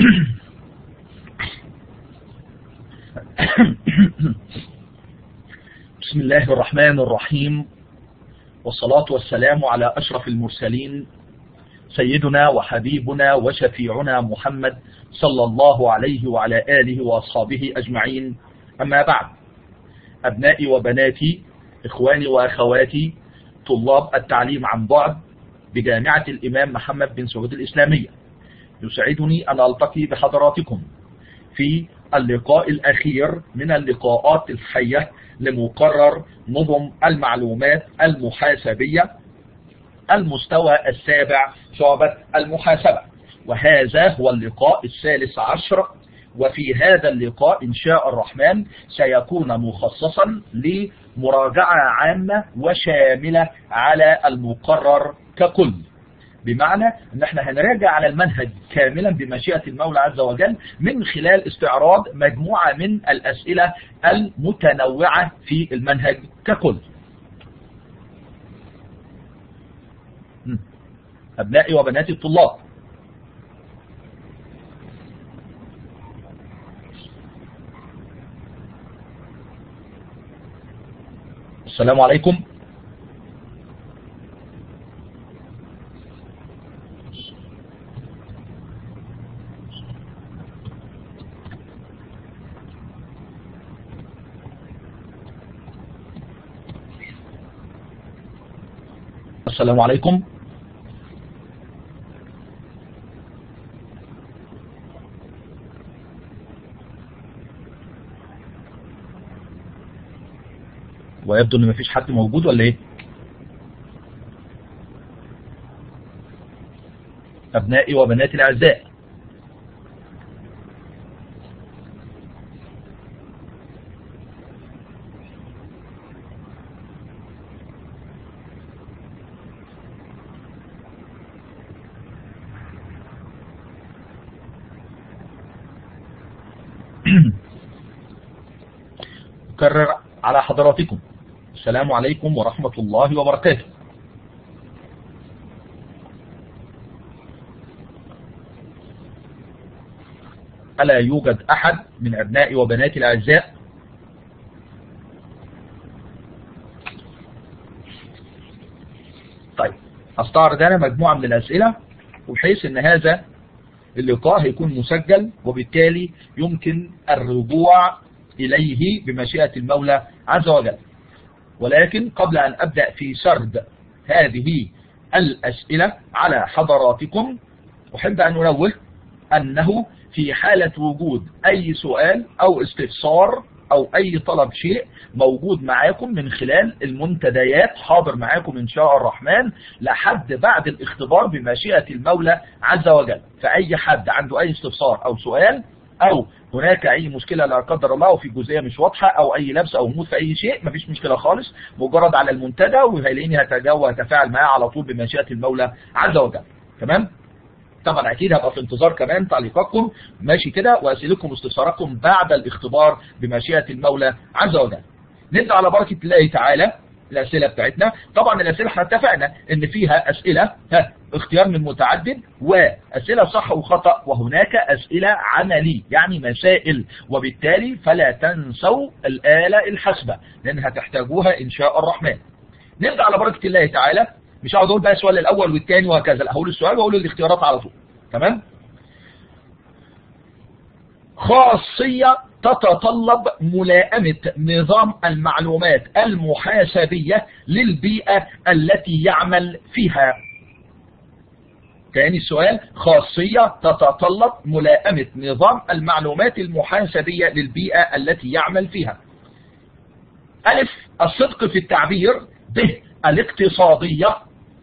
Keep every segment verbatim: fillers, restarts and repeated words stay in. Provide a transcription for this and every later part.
بسم الله الرحمن الرحيم، والصلاة والسلام على أشرف المرسلين سيدنا وحبيبنا وشفيعنا محمد صلى الله عليه وعلى آله وأصحابه أجمعين. أما بعد، أبنائي وبناتي، إخواني وأخواتي، طلاب التعليم عن بعد بجامعة الإمام محمد بن سعود الإسلامية، يسعدني أن ألتقي بحضراتكم في اللقاء الأخير من اللقاءات الحية لمقرر نظم المعلومات المحاسبية المستوى السابع شعبة المحاسبة، وهذا هو اللقاء الثالث عشر. وفي هذا اللقاء إن شاء الرحمن سيكون مخصصا لمراجعة عامة وشاملة على المقرر ككل، بمعنى ان احنا هنراجع على المنهج كاملا بمشيئة المولى عز وجل من خلال استعراض مجموعة من الأسئلة المتنوعة في المنهج ككل. أبنائي وبناتي الطلاب، السلام عليكم. السلام عليكم. ويبدو ان مفيش حد موجود ولا ايه؟ ابنائي وبناتي الاعزاء، أكرر على حضراتكم السلام عليكم ورحمة الله وبركاته. ألا يوجد أحد من أبنائي وبناتي الأعزاء؟ طيب، أستعرض أنا مجموعة من الأسئلة، وبحيث أن هذا اللقاء هيكون مسجل، وبالتالي يمكن الرجوع إليه بمشيئة المولى عز وجل. ولكن قبل أن أبدأ في سرد هذه الأسئلة على حضراتكم، أحب أن أنوه أنه في حالة وجود أي سؤال أو استفسار أو أي طلب شيء موجود معاكم من خلال المنتديات، حاضر معاكم إن شاء الرحمن لحد بعد الاختبار بمشيئة المولى عز وجل. فأي حد عنده أي استفسار أو سؤال، أو هناك أي مشكلة لا قدر الله وفي جزئية مش واضحة، أو أي لبس أو غموض في أي شيء، مفيش مشكلة خالص، مجرد على المنتدى وهيلاقيني هتجاوب وهتفاعل معاه على طول بمشيئة المولى عز وجل. تمام؟ طبعا أكيد هبقى في انتظار كمان تعليقاتكم ماشي كده، وأسئلتكم واستفساراتكم بعد الاختبار بمشيئة المولى عز وجل. نبدأ على بركة الله تعالى الأسئلة بتاعتنا. طبعا الأسئلة احنا اتفقنا ان فيها أسئلة ها اختيار من متعدد، وأسئلة صح وخطأ، وهناك أسئلة عملي يعني مسائل، وبالتالي فلا تنسوا الآلة الحاسبة لأن هتحتاجوها إن شاء الرحمن. نبدأ على بركة الله تعالى، مش هقعد اقول بقى السؤال الأول والثاني وهكذا، لا، هقول السؤال وأقول الاختيارات على طول. تمام؟ خاصية تتطلب ملائمة نظام المعلومات المحاسبية للبيئة التي يعمل فيها. تاني السؤال، خاصية تتطلب ملائمة نظام المعلومات المحاسبية للبيئة التي يعمل فيها. ألف، الصدق في التعبير. ب، الاقتصادية.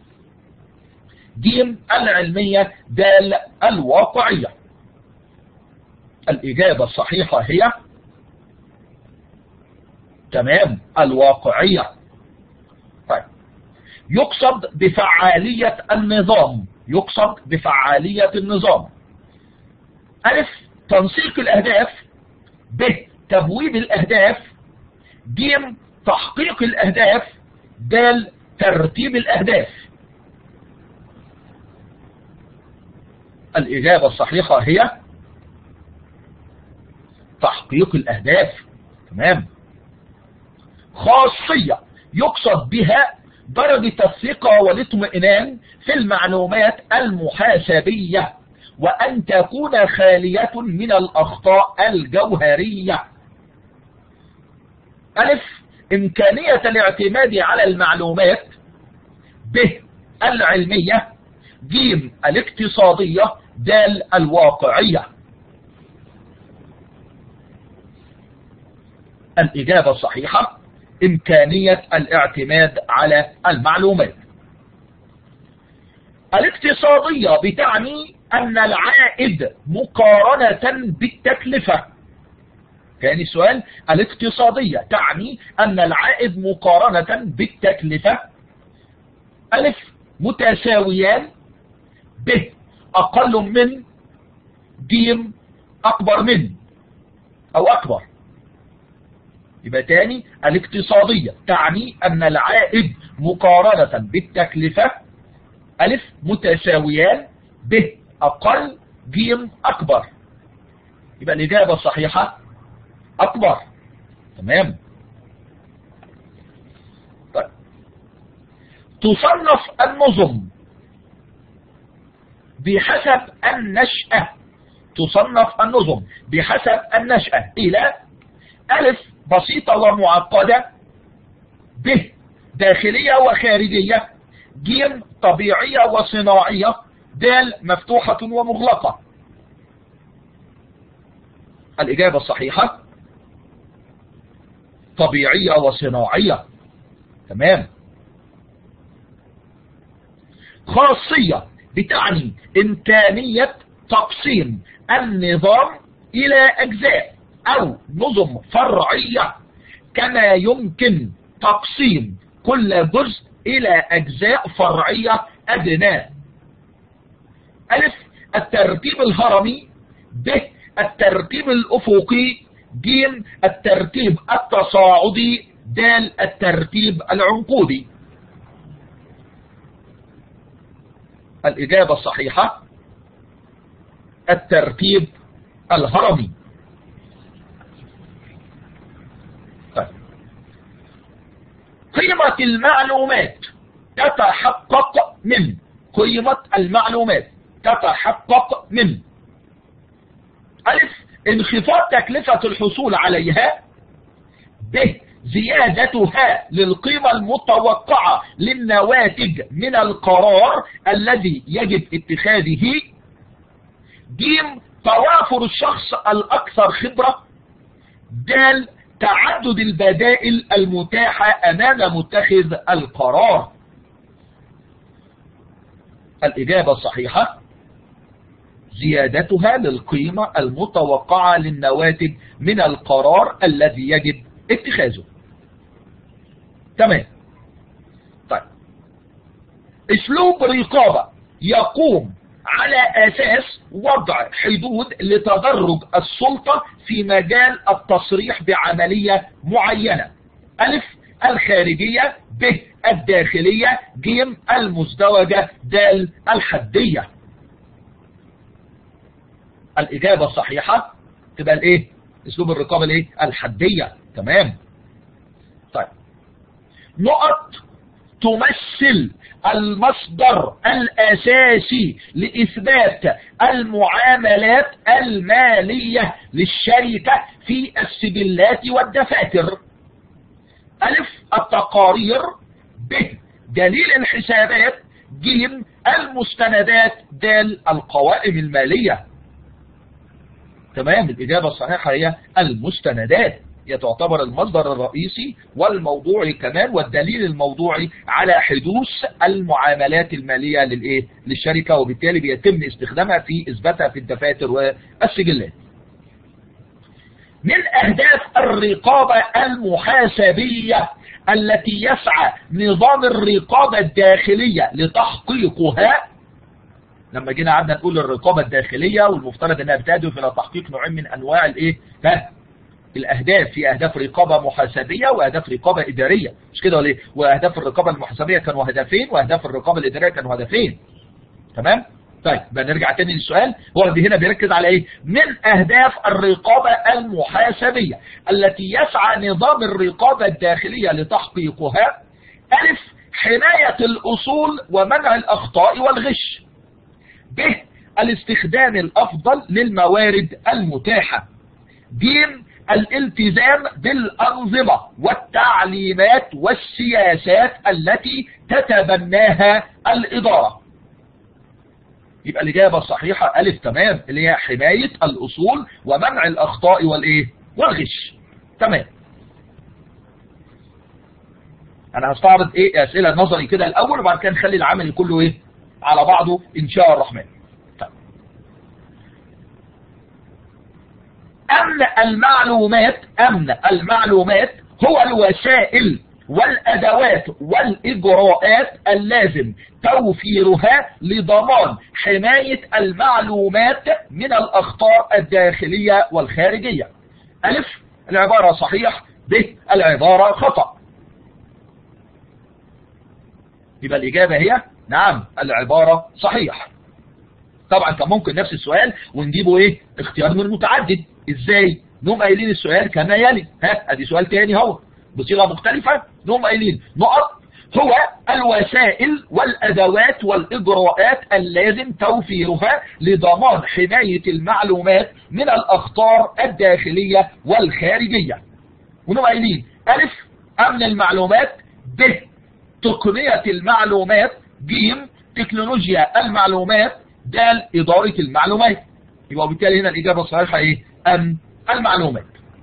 ج، العلمية. د، الواقعية. الإجابة الصحيحة هي تمام الواقعية. طيب، يقصد بفعالية النظام. يقصد بفعالية النظام. ألف، تنسيق الأهداف. ب، تبويب الأهداف. ج، تحقيق الأهداف. د، ترتيب الأهداف. الإجابة الصحيحة هي تحقيق الأهداف. تمام. خاصية يقصد بها درجة الثقة والاطمئنان في المعلومات المحاسبية، وأن تكون خالية من الأخطاء الجوهرية. ألف، إمكانية الاعتماد على المعلومات. ب، العلمية. ج، الاقتصادية. د، الواقعية. الإجابة الصحيحة إمكانية الاعتماد على المعلومات. الاقتصادية بتعني أن العائد مقارنة بالتكلفة. ثاني سؤال، الاقتصادية تعني أن العائد مقارنة بالتكلفة. ألف، متساويان. ب، أقل من. ج، أكبر من أو أكبر. يبقى تاني، الاقتصادية تعني أن العائد مقارنة بالتكلفة. ألف، متساويان. ب، أقل. ج، أكبر. يبقى الإجابة الصحيحة أكبر. تمام. طيب، تصنف النظم بحسب النشأة. تصنف النظم بحسب النشأة إلى: ألف، بسيطة ومعقدة. ب، داخلية وخارجية. ج، طبيعية وصناعية. د، مفتوحة ومغلقة. الإجابة الصحيحة طبيعية وصناعية. تمام. خاصية بتعني إمكانية تقسيم النظام إلى أجزاء أو نظم فرعية، كما يمكن تقسيم كل جزء إلى أجزاء فرعية أدنى. ألف، الترتيب الهرمي. ب، الترتيب الأفقي. ج، الترتيب التصاعدي. د، الترتيب العنقودي. الإجابة الصحيحة الترتيب الهرمي. طيب. قيمة المعلومات تتحقق من. قيمة المعلومات تتحقق من: ألف، انخفاض تكلفة الحصول عليها. ب، زيادتها للقيمة المتوقعة للنواتج من القرار الذي يجب اتخاذه. ج، توافر الشخص الأكثر خبرة. د، تعدد البدائل المتاحة أمام متخذ القرار. الإجابة الصحيحة زيادتها للقيمة المتوقعة للنواتج من القرار الذي يجب اتخاذه. تمام. طيب، اسلوب رقابة يقوم على أساس وضع حدود لتدرج السلطة في مجال التصريح بعملية معينة. ألف، الخارجية. ب، الداخلية. ج، المزدوجة. د، الحدية. الإجابة الصحيحة تبقى الإيه؟ اسلوب الرقابة الإيه؟ الحدية. تمام. طيب، نقط تمثل المصدر الأساسي لإثبات المعاملات المالية للشركة في السجلات والدفاتر. ألف، التقارير. ب، دليل الحسابات. ج، المستندات. د، القوائم المالية. تمام. الإجابة الصحيحة هي المستندات، هي تعتبر المصدر الرئيسي والموضوعي كمان والدليل الموضوعي على حدوث المعاملات المالية للإيه؟ للشركة، وبالتالي بيتم استخدامها في إثباتها في الدفاتر والسجلات. من أهداف الرقابة المحاسبية التي يسعى نظام الرقابة الداخلية لتحقيقها. لما جينا قعدنا نقول الرقابة الداخلية والمفترض انها بتهدف الى تحقيق نوعين من انواع الايه؟ الاهداف. في اهداف رقابة محاسبية واهداف رقابة ادارية، مش كده ولا ايه؟ واهداف الرقابة المحاسبية كانوا هدفين، واهداف الرقابة الادارية كانوا هدفين. تمام؟ طيب بنرجع تاني للسؤال. هو هنا بيركز على ايه؟ من اهداف الرقابة المحاسبية التي يسعى نظام الرقابة الداخلية لتحقيقها: ألف حماية الأصول ومنع الأخطاء والغش. ب الاستخدام الأفضل للموارد المتاحة. ج الالتزام بالأنظمة والتعليمات والسياسات التي تتبناها الإدارة. يبقى الإجابة الصحيحة ألف. تمام، اللي هي حماية الأصول ومنع الأخطاء والإيه والغش. تمام. أنا هستعرض إيه أسئلة نظري كده الأول، وبعد كده نخلي العملي كله إيه على بعضه إن شاء الرحمن. طيب. أمن المعلومات أمن المعلومات هو الوسائل والأدوات والإجراءات اللازم توفيرها لضمان حماية المعلومات من الأخطار الداخلية والخارجية. ألف العبارة صحيح، ب العبارة خطأ. يبقى الإجابة هي نعم العبارة صحيح. طبعا كان ممكن نفس السؤال ونجيبه ايه اختيار من متعدد. ازاي؟ نقوم قايلين السؤال كما يلي. ها ادي سؤال تاني اهو بصيغه مختلفه. نقوم قايلين نقط هو الوسائل والادوات والاجراءات اللازم توفيرها لضمان حمايه المعلومات من الاخطار الداخليه والخارجيه. ونقوم قايلين الف امن المعلومات، ب تقنيه المعلومات، ج تكنولوجيا المعلومات، د اداره المعلومات. يبقى بالتالي هنا الاجابه الصحيحه ايه؟ امن المعلومات.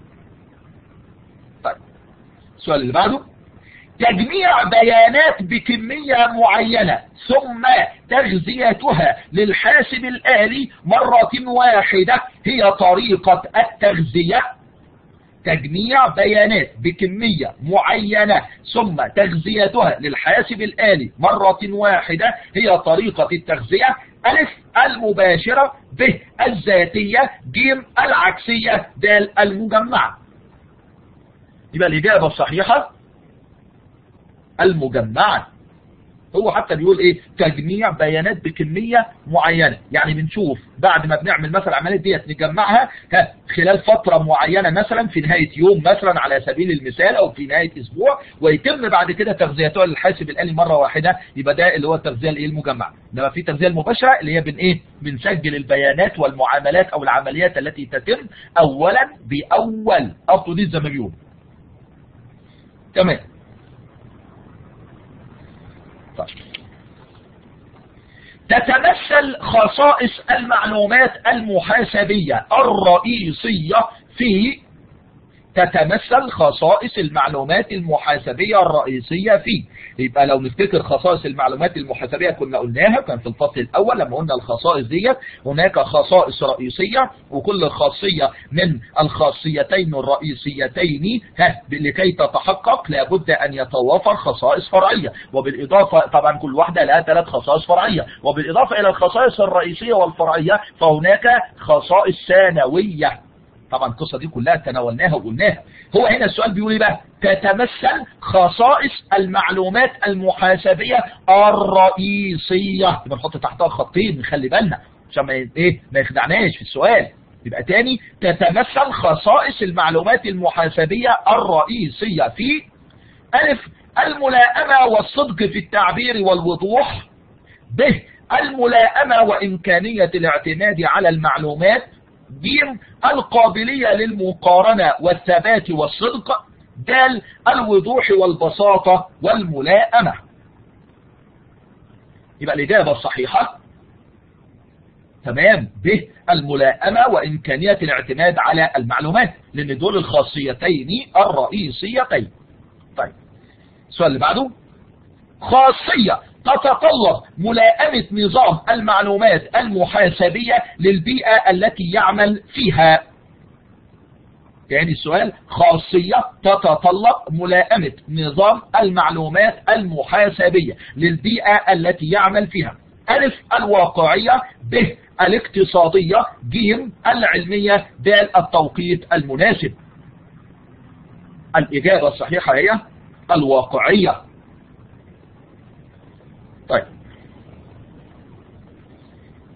طيب السؤال اللي بعده: تجميع بيانات بكمية معينة ثم تغذيتها للحاسب الآلي مرة واحدة هي طريقة التغذية. تجميع بيانات بكمية معينة ثم تغذيتها للحاسب الآلي مرة واحدة هي طريقة التغذية. ألف المباشرة، ب الذاتية، ج العكسية، د المجمعة. يبقى الإجابة الصحيحة المجمعة. هو حتى بيقول ايه؟ تجميع بيانات بكمية معينة، يعني بنشوف بعد ما بنعمل مثلا العمليات ديت نجمعها خلال فترة معينة، مثلا في نهاية يوم مثلا على سبيل المثال، او في نهاية اسبوع، ويتم بعد كده تغذيتها للحاسب الآلي مرة واحدة. يبقى ده اللي هو التغذية الايه المجمعة. انما في تغذية المباشرة اللي هي بن ايه بنسجل البيانات والمعاملات او العمليات التي تتم اولا باول اب دي زي ما بيقول. تمام. طيب. تتمثل خصائص المعلومات المحاسبية الرئيسية في تتمثل خصائص المعلومات المحاسبية الرئيسية في يبقى لو نفتكر خصائص المعلومات المحاسبية كنا قلناها، كان في الفصل الأول لما قلنا الخصائص ديت هناك خصائص رئيسية، وكل خاصية من الخاصيتين الرئيسيتين ها لكي تتحقق لابد أن يتوافر خصائص فرعية، وبالإضافة طبعا كل واحدة لها ثلاث خصائص فرعية، وبالإضافة إلى الخصائص الرئيسية والفرعية فهناك خصائص ثانوية. طبعا القصة دي كلها تناولناها وقلناها. هو هنا السؤال بيقول ايه بقى؟ تتمثل خصائص المعلومات المحاسبية الرئيسية. يبقى نحط تحتها خطين نخلي بالنا عشان ما ايه ما يخدعناش في السؤال. يبقى تاني تتمثل خصائص المعلومات المحاسبية الرئيسية في ألف الملائمة والصدق في التعبير والوضوح، ب الملائمة وإمكانية الاعتماد على المعلومات، ج القابلية للمقارنة والثبات والصدق، د الوضوح والبساطة والملائمة. يبقى الإجابة الصحيحة تمام ب الملائمة وإمكانية الاعتماد على المعلومات، لأن دول الخاصيتين الرئيسيتين. طيب السؤال اللي بعده: خاصية تتطلب ملائمة نظام المعلومات المحاسبية للبيئة التي يعمل فيها. يعني السؤال: خاصية تتطلب ملائمة نظام المعلومات المحاسبية للبيئة التي يعمل فيها. ألف الواقعية، ب الاقتصادية، ج العلمية، د التوقيت المناسب. الإجابة الصحيحة هي الواقعية. طيب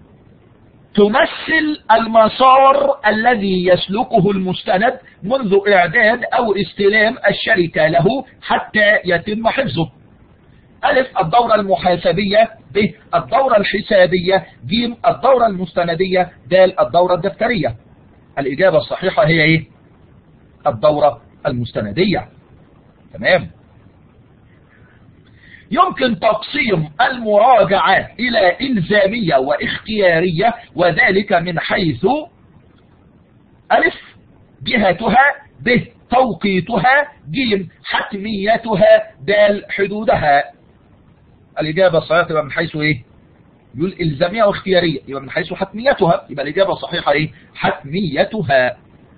تمثل المسار الذي يسلكه المستند منذ إعداد أو استلام الشركة له حتى يتم حفظه. ألف الدورة المحاسبية، ب الدورة الحسابية، ج الدورة المستندية، د الدورة الدفترية. الإجابة الصحيحة هي إيه؟ الدورة المستندية. تمام. يمكن تقسيم المراجعة إلى إلزامية واختيارية، وذلك من حيث ألف جهتها، ب توقيتها، ج حتميتها، د حدودها. الإجابة الصحيحة تبقى من حيث إيه؟ يقول إلزامية واختيارية، يبقى من حيث حتميتها، يبقى الإجابة الصحيحة إيه؟ حتميتها.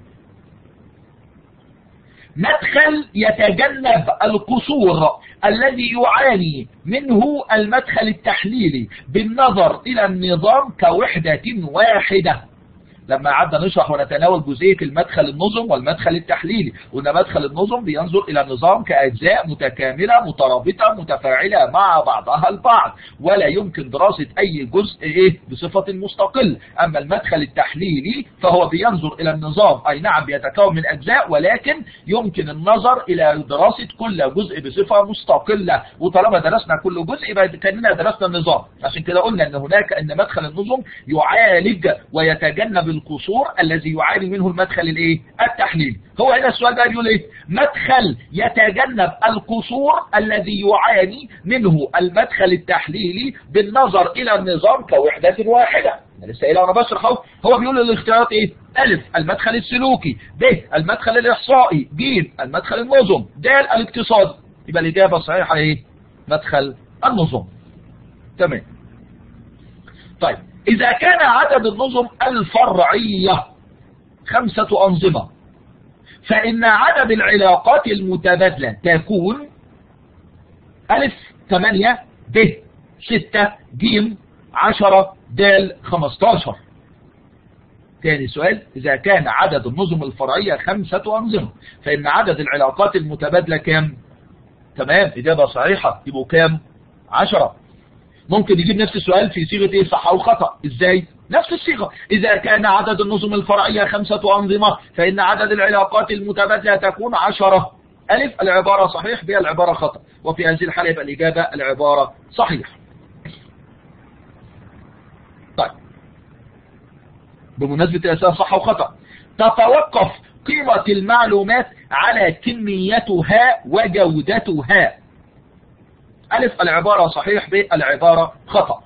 مدخل يتجنب القصور الذي يعاني منه المدخل التحليلي بالنظر إلى النظام كوحدة واحدة. لما قعدنا نشرح ونتناول جزئية المدخل النظم والمدخل التحليلي، قلنا مدخل النظم بينظر إلى النظام كأجزاء متكاملة مترابطة متفاعلة مع بعضها البعض، ولا يمكن دراسة أي جزء إيه بصفة مستقل. أما المدخل التحليلي فهو بينظر إلى النظام، أي نعم بيتكون من أجزاء، ولكن يمكن النظر إلى دراسة كل جزء بصفة مستقلة، وطالما درسنا كل جزء يبقى كأننا درسنا النظام. عشان كده قلنا أن هناك أن مدخل النظم يعالج ويتجنب القصور الذي يعاني منه المدخل الايه التحليلي. هو هنا السؤال بقى بيقول ايه؟ مدخل يتجنب القصور الذي يعاني منه المدخل التحليلي بالنظر الى النظام كوحدة واحدة. انا لسه قايلها وانا بشرح اهو. هو بيقول الاختيارات ايه؟ الف المدخل السلوكي، ب المدخل الاحصائي، ج المدخل النظم، د الاقتصادي. يبقى الاجابه الصحيحه ايه؟ مدخل النظم. تمام. طيب إذا كان عدد النظم الفرعية خمسة أنظمة، فإن عدد العلاقات المتبادلة تكون ألف ثمانية، ب ستة، ج عشرة، د خمستاشر. تاني سؤال، إذا كان عدد النظم الفرعية خمسة أنظمة، فإن عدد العلاقات المتبادلة كام؟ تمام، إجابة صحيحة. يبقوا كام؟ عشرة. ممكن يجيب نفس السؤال في صيغة ايه؟ صح او خطأ. ازاي؟ نفس الصيغة. اذا كان عدد النظم الفرعية خمسة انظمة، فان عدد العلاقات المتبادلة تكون عشرة. الف العبارة صحيح، ب العبارة خطأ، وفي هذه الحالة يبقى الاجابة العبارة صحيح. طيب بمناسبة الاسئلة صح وخطأ، تتوقف قيمة المعلومات على كميتها وجودتها. ألف العبارة صحيح، ب العبارة خطأ.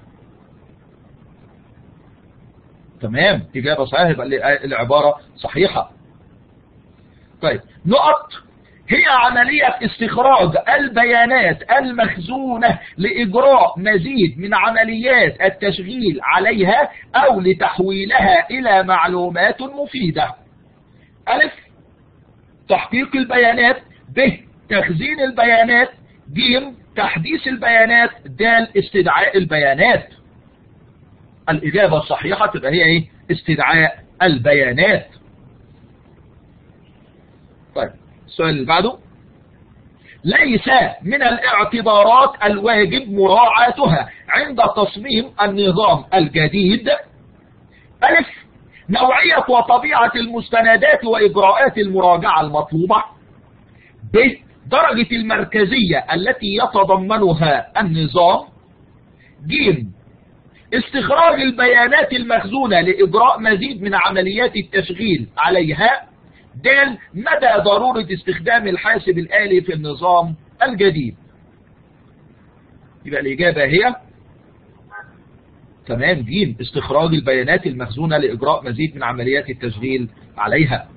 تمام، إجابة صحيحة، يبقى العبارة صحيحة. طيب نقط هي عملية استخراج البيانات المخزونة لإجراء مزيد من عمليات التشغيل عليها أو لتحويلها إلى معلومات مفيدة. ألف تحقيق البيانات، ب تخزين البيانات، ج تحديث البيانات، د استدعاء البيانات. الإجابة الصحيحة تبقى هي ايه؟ استدعاء البيانات. طيب السؤال اللي بعده، ليس من الاعتبارات الواجب مراعاتها عند تصميم النظام الجديد ألف نوعية وطبيعة المستندات وإجراءات المراجعة المطلوبة، ب درجة المركزية التي يتضمنها النظام، ج استخراج البيانات المخزونة لإجراء مزيد من عمليات التشغيل عليها، د مدى ضرورة استخدام الحاسب الآلي في النظام الجديد. يبقى الإجابة هي تمام ج استخراج البيانات المخزونة لإجراء مزيد من عمليات التشغيل عليها.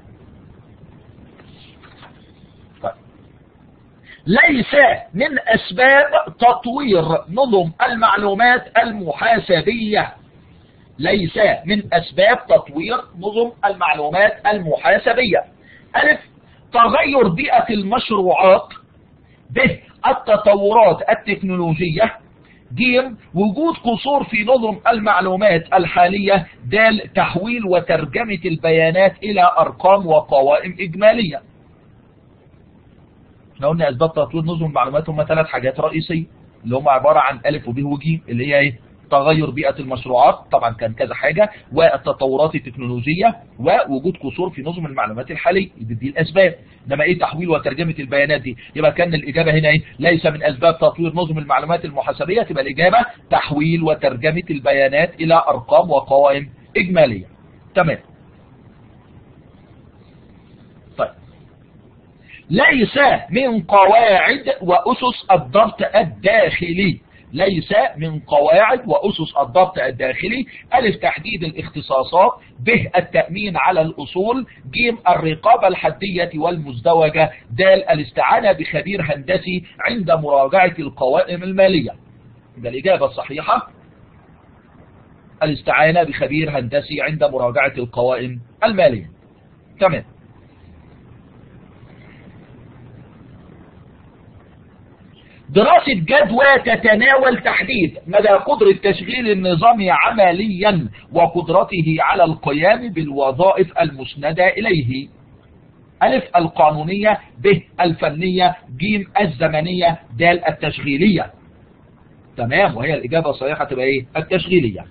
ليس من أسباب تطوير نظم المعلومات المحاسبية، ليس من أسباب تطوير نظم المعلومات المحاسبية ألف تغير بيئة المشروعات، ب التطورات التكنولوجية، ج وجود قصور في نظم المعلومات الحالية، د تحويل وترجمة البيانات إلى أرقام وقوائم إجمالية. احنا قلنا اسباب تطوير نظم المعلومات هم ثلاث حاجات رئيسيه اللي هم عباره عن الف وب وج، اللي هي ايه؟ تغير بيئة المشروعات، طبعا كان كذا حاجة، والتطورات التكنولوجية، ووجود قصور في نظم المعلومات الحالية. دي الأسباب. إنما إيه تحويل وترجمة البيانات دي؟ يبقى كان الإجابة هنا إيه؟ ليس من أسباب تطوير نظم المعلومات المحاسبية، تبقى الإجابة تحويل وترجمة البيانات إلى أرقام وقوائم إجمالية. تمام. طيب، ليس من قواعد وأسس الضبط الداخلي، ليس من قواعد وأسس الضبط الداخلي: ألف تحديد الاختصاصات، ب التأمين على الأصول، ج الرقابة الحدية والمزدوجة، د الاستعانة بخبير هندسي عند مراجعة القوائم المالية. ده الإجابة الصحيحة الاستعانة بخبير هندسي عند مراجعة القوائم المالية. تمام. دراسة جدوى تتناول تحديد مدى قدرة تشغيل النظام عمليا وقدرته على القيام بالوظائف المسندة إليه: ألف القانونية، ب الفنية، ج الزمنية، د التشغيلية. تمام، وهي الإجابة الصحيحة تبقى إيه؟ التشغيلية.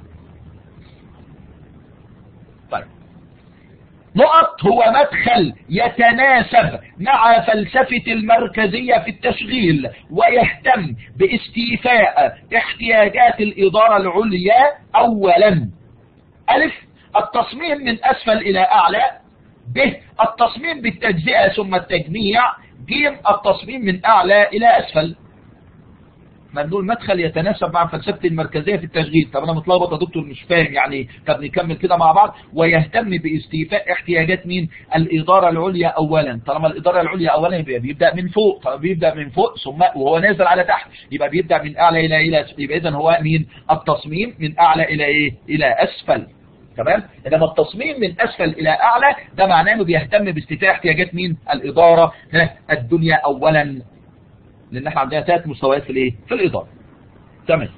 طيب، نقط: هو مدخل يتناسب مع فلسفة المركزية في التشغيل ويهتم باستيفاء احتياجات الإدارة العليا. أولا: ألف التصميم من أسفل إلى أعلى، ب التصميم بالتجزئة ثم التجميع، ج التصميم من أعلى إلى أسفل. مندول مدخل يتناسب مع فلسفة المركزية في التشغيل. طب أنا متلخبط يا دكتور مش فاهم يعني. طب نكمل كده مع بعض. ويهتم باستيفاء احتياجات مين؟ الإدارة العليا أولا. طالما الإدارة العليا أولا يبقى بيبدأ من فوق. طب بيبدأ من فوق ثم وهو نازل على تحت يبقى بيبدأ من أعلى إلى إلى يبقى إذن هو مين؟ التصميم من أعلى إلى إيه؟ إلى أسفل. تمام. انما التصميم من اسفل الى اعلى ده معناه انه بيهتم باستيفاء احتياجات مين؟ الاداره الدنيا اولا، لان احنا عندنا ثلاث مستويات في الايه؟ في الاداره. تمام.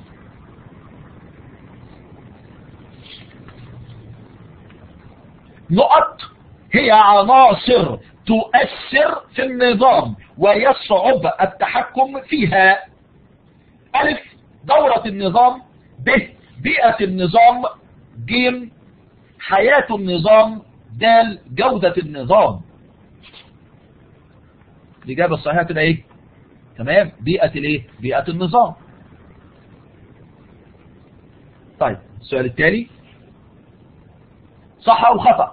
نقط: هي عناصر تؤثر في النظام ويصعب التحكم فيها. ألف دورة النظام، ب بيئة النظام، ج حياة النظام، د جودة النظام. الإجابة الصحيحة تبقى إيه؟ تمام، بيئة الإيه؟ بيئة النظام. طيب، السؤال التالي صح أو خطأ؟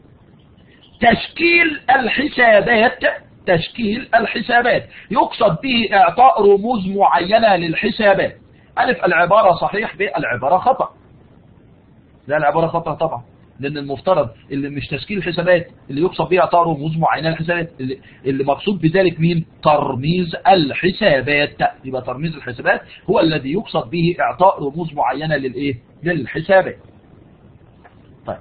تشكيل الحسابات، تشكيل الحسابات يقصد به إعطاء رموز معينة للحسابات. ألف العبارة صحيح، ب العبارة خطأ. لا، العبارة خطأ طبعا، لأن المفترض اللي مش تشكيل الحسابات اللي يقصد به إعطاء رموز معينة للحسابات، اللي, اللي مقصود بذلك مين؟ ترميز الحسابات. يبقى ترميز الحسابات هو الذي يقصد به إعطاء رموز معينة للإيه؟ للحسابات. طيب،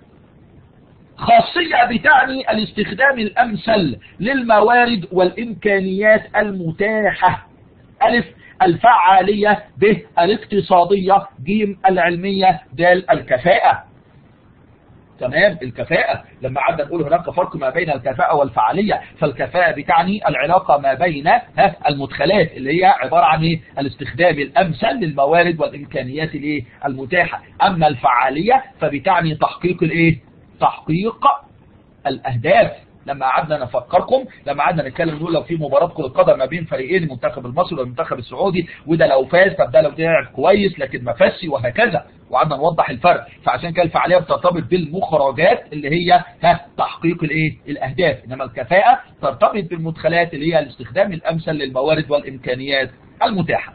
خاصية بتعني الاستخدام الأمثل للموارد والإمكانيات المتاحة. ألف الفعالية، ب الاقتصادية، ج العلمية، د الكفاءة. تمام، الكفاءة لما عدنا نقول هناك فرق ما بين الكفاءة والفعالية، فالكفاءة بتعني العلاقة ما بين المدخلات اللي هي عبارة عن ايه؟ الاستخدام الأمثل للموارد والإمكانيات الايه؟ المتاحة. أما الفعالية فبتعني تحقيق الايه؟ تحقيق الأهداف. لما قعدنا نفكركم لما قعدنا نتكلم نقول لو في مباراه كره قدم ما بين فريقين، المنتخب المصري والمنتخب السعودي، وده لو فاز طب ده لو لعب كويس لكن ما فازش وهكذا، وقعدنا نوضح الفرق. فعشان كده الفعاليه بترتبط بالمخرجات اللي هي ها تحقيق الايه؟ الاهداف. انما الكفاءه ترتبط بالمدخلات اللي هي الاستخدام الامثل للموارد والامكانيات المتاحه.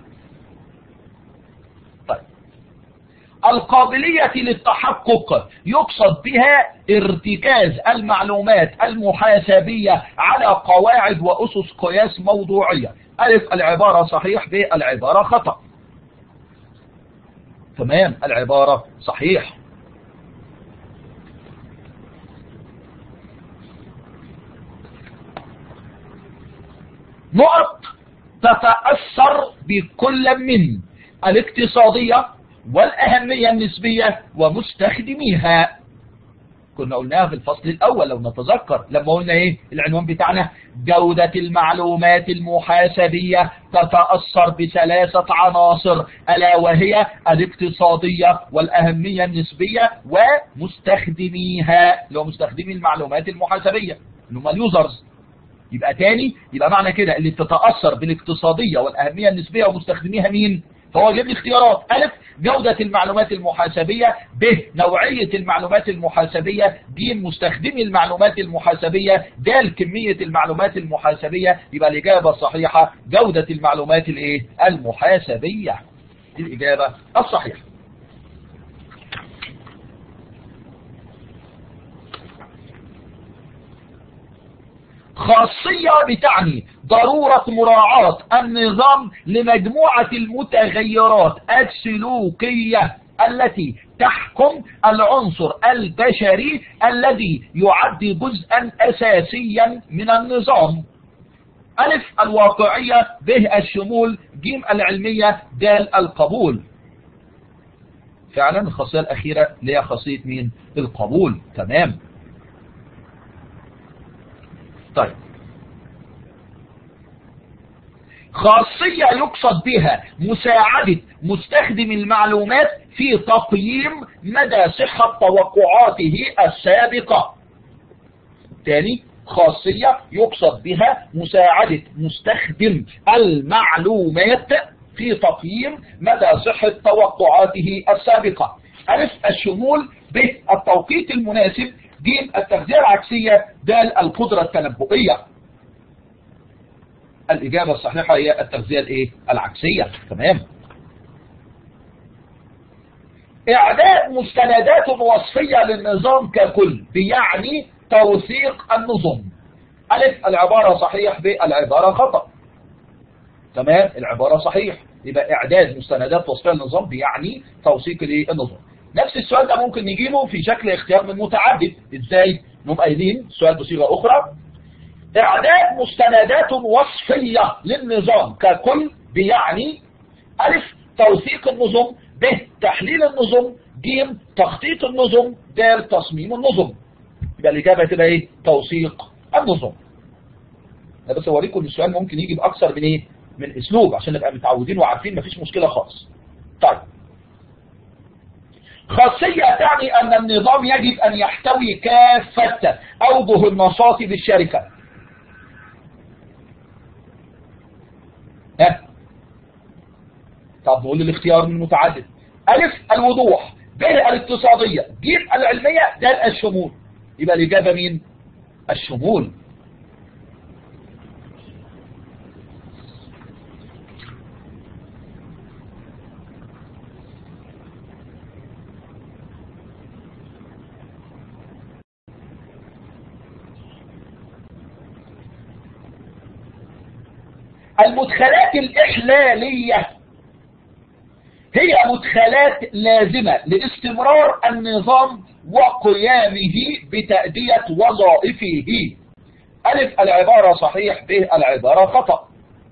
طيب، القابلية للتحقق يقصد بها ارتكاز المعلومات المحاسبية على قواعد وأسس قياس موضوعية. ألف العبارة صحيح، ب العبارة خطأ. تمام، العبارة صحيح. نقط: تتأثر بكل من الاقتصادية والأهمية النسبية ومستخدميها. كنا قلناها في الفصل الأول لو نتذكر لما قلنا إيه العنوان بتاعنا؟ جودة المعلومات المحاسبية تتأثر بثلاثة عناصر، ألا وهي الاقتصادية والأهمية النسبية ومستخدميها، اللي هو مستخدمي المعلومات المحاسبية اللي هم اليوزرز. يبقى تاني، يبقى معنى كده اللي بتتأثر بالاقتصادية والأهمية النسبية ومستخدميها مين؟ فهو جاب لي اختيارات: ألف جودة المعلومات المحاسبية، ب نوعية المعلومات المحاسبية، ج مستخدمي المعلومات المحاسبية، د كمية المعلومات المحاسبية. يبقى الإجابة الصحيحة جودة المعلومات الايه؟ المحاسبية. دي الإجابة الصحيحة. خاصية بتعني ضرورة مراعاة النظام لمجموعة المتغيرات السلوكية التي تحكم العنصر البشري الذي يعد جزءا أساسيا من النظام. ألف الواقعية، ب الشمول، ج العلمية، د القبول. فعلا الخاصية الأخيرة اللي هي خاصية مين؟ القبول. تمام. طيب، خاصية يقصد بها مساعدة مستخدم المعلومات في تقييم مدى صحة توقعاته السابقة. تاني، خاصية يقصد بها مساعدة مستخدم المعلومات في تقييم مدى صحة توقعاته السابقة. ألف الشمول، ب التوقيت المناسب، ج التغذية العكسية، د القدرة التنبؤية. الإجابة الصحيحة هي التغذية الايه؟ العكسية. تمام. إعداد مستندات وصفية للنظام ككل بيعني توثيق النظم. ألف العبارة صحيح، ب العبارة خطأ. تمام، العبارة صحيح. يبقى إعداد مستندات وصفية للنظام بيعني توثيق الايه؟ النظام. نفس السؤال ده ممكن نجيبه في شكل اختيار من متعدد. ازاي؟ نقوم قايلين السؤال بصيغه اخرى: اعداد مستندات وصفيه للنظام ككل بيعني الف توثيق النظم، ب تحليل النظم، ج تخطيط النظم، د تصميم النظم. يبقى الاجابه تبقى ايه؟ توثيق النظم. انا بس اوريكم ان السؤال ممكن يجي باكثر من ايه؟ من اسلوب عشان نبقى متعودين وعارفين مفيش مشكله خالص. طيب، خاصية تعني أن النظام يجب أن يحتوي كافة أوجه النشاط بالشركة. ها؟ طب نقول الاختيار من متعدد: ألف الوضوح، ب الاقتصادية، ج العلمية، د الشمول. يبقى الإجابة مين؟ الشمول. المدخلات الإحلالية هي مدخلات لازمة لاستمرار النظام وقيامه بتأدية وظائفه. ألف العبارة صحيح، ب العبارة خطأ.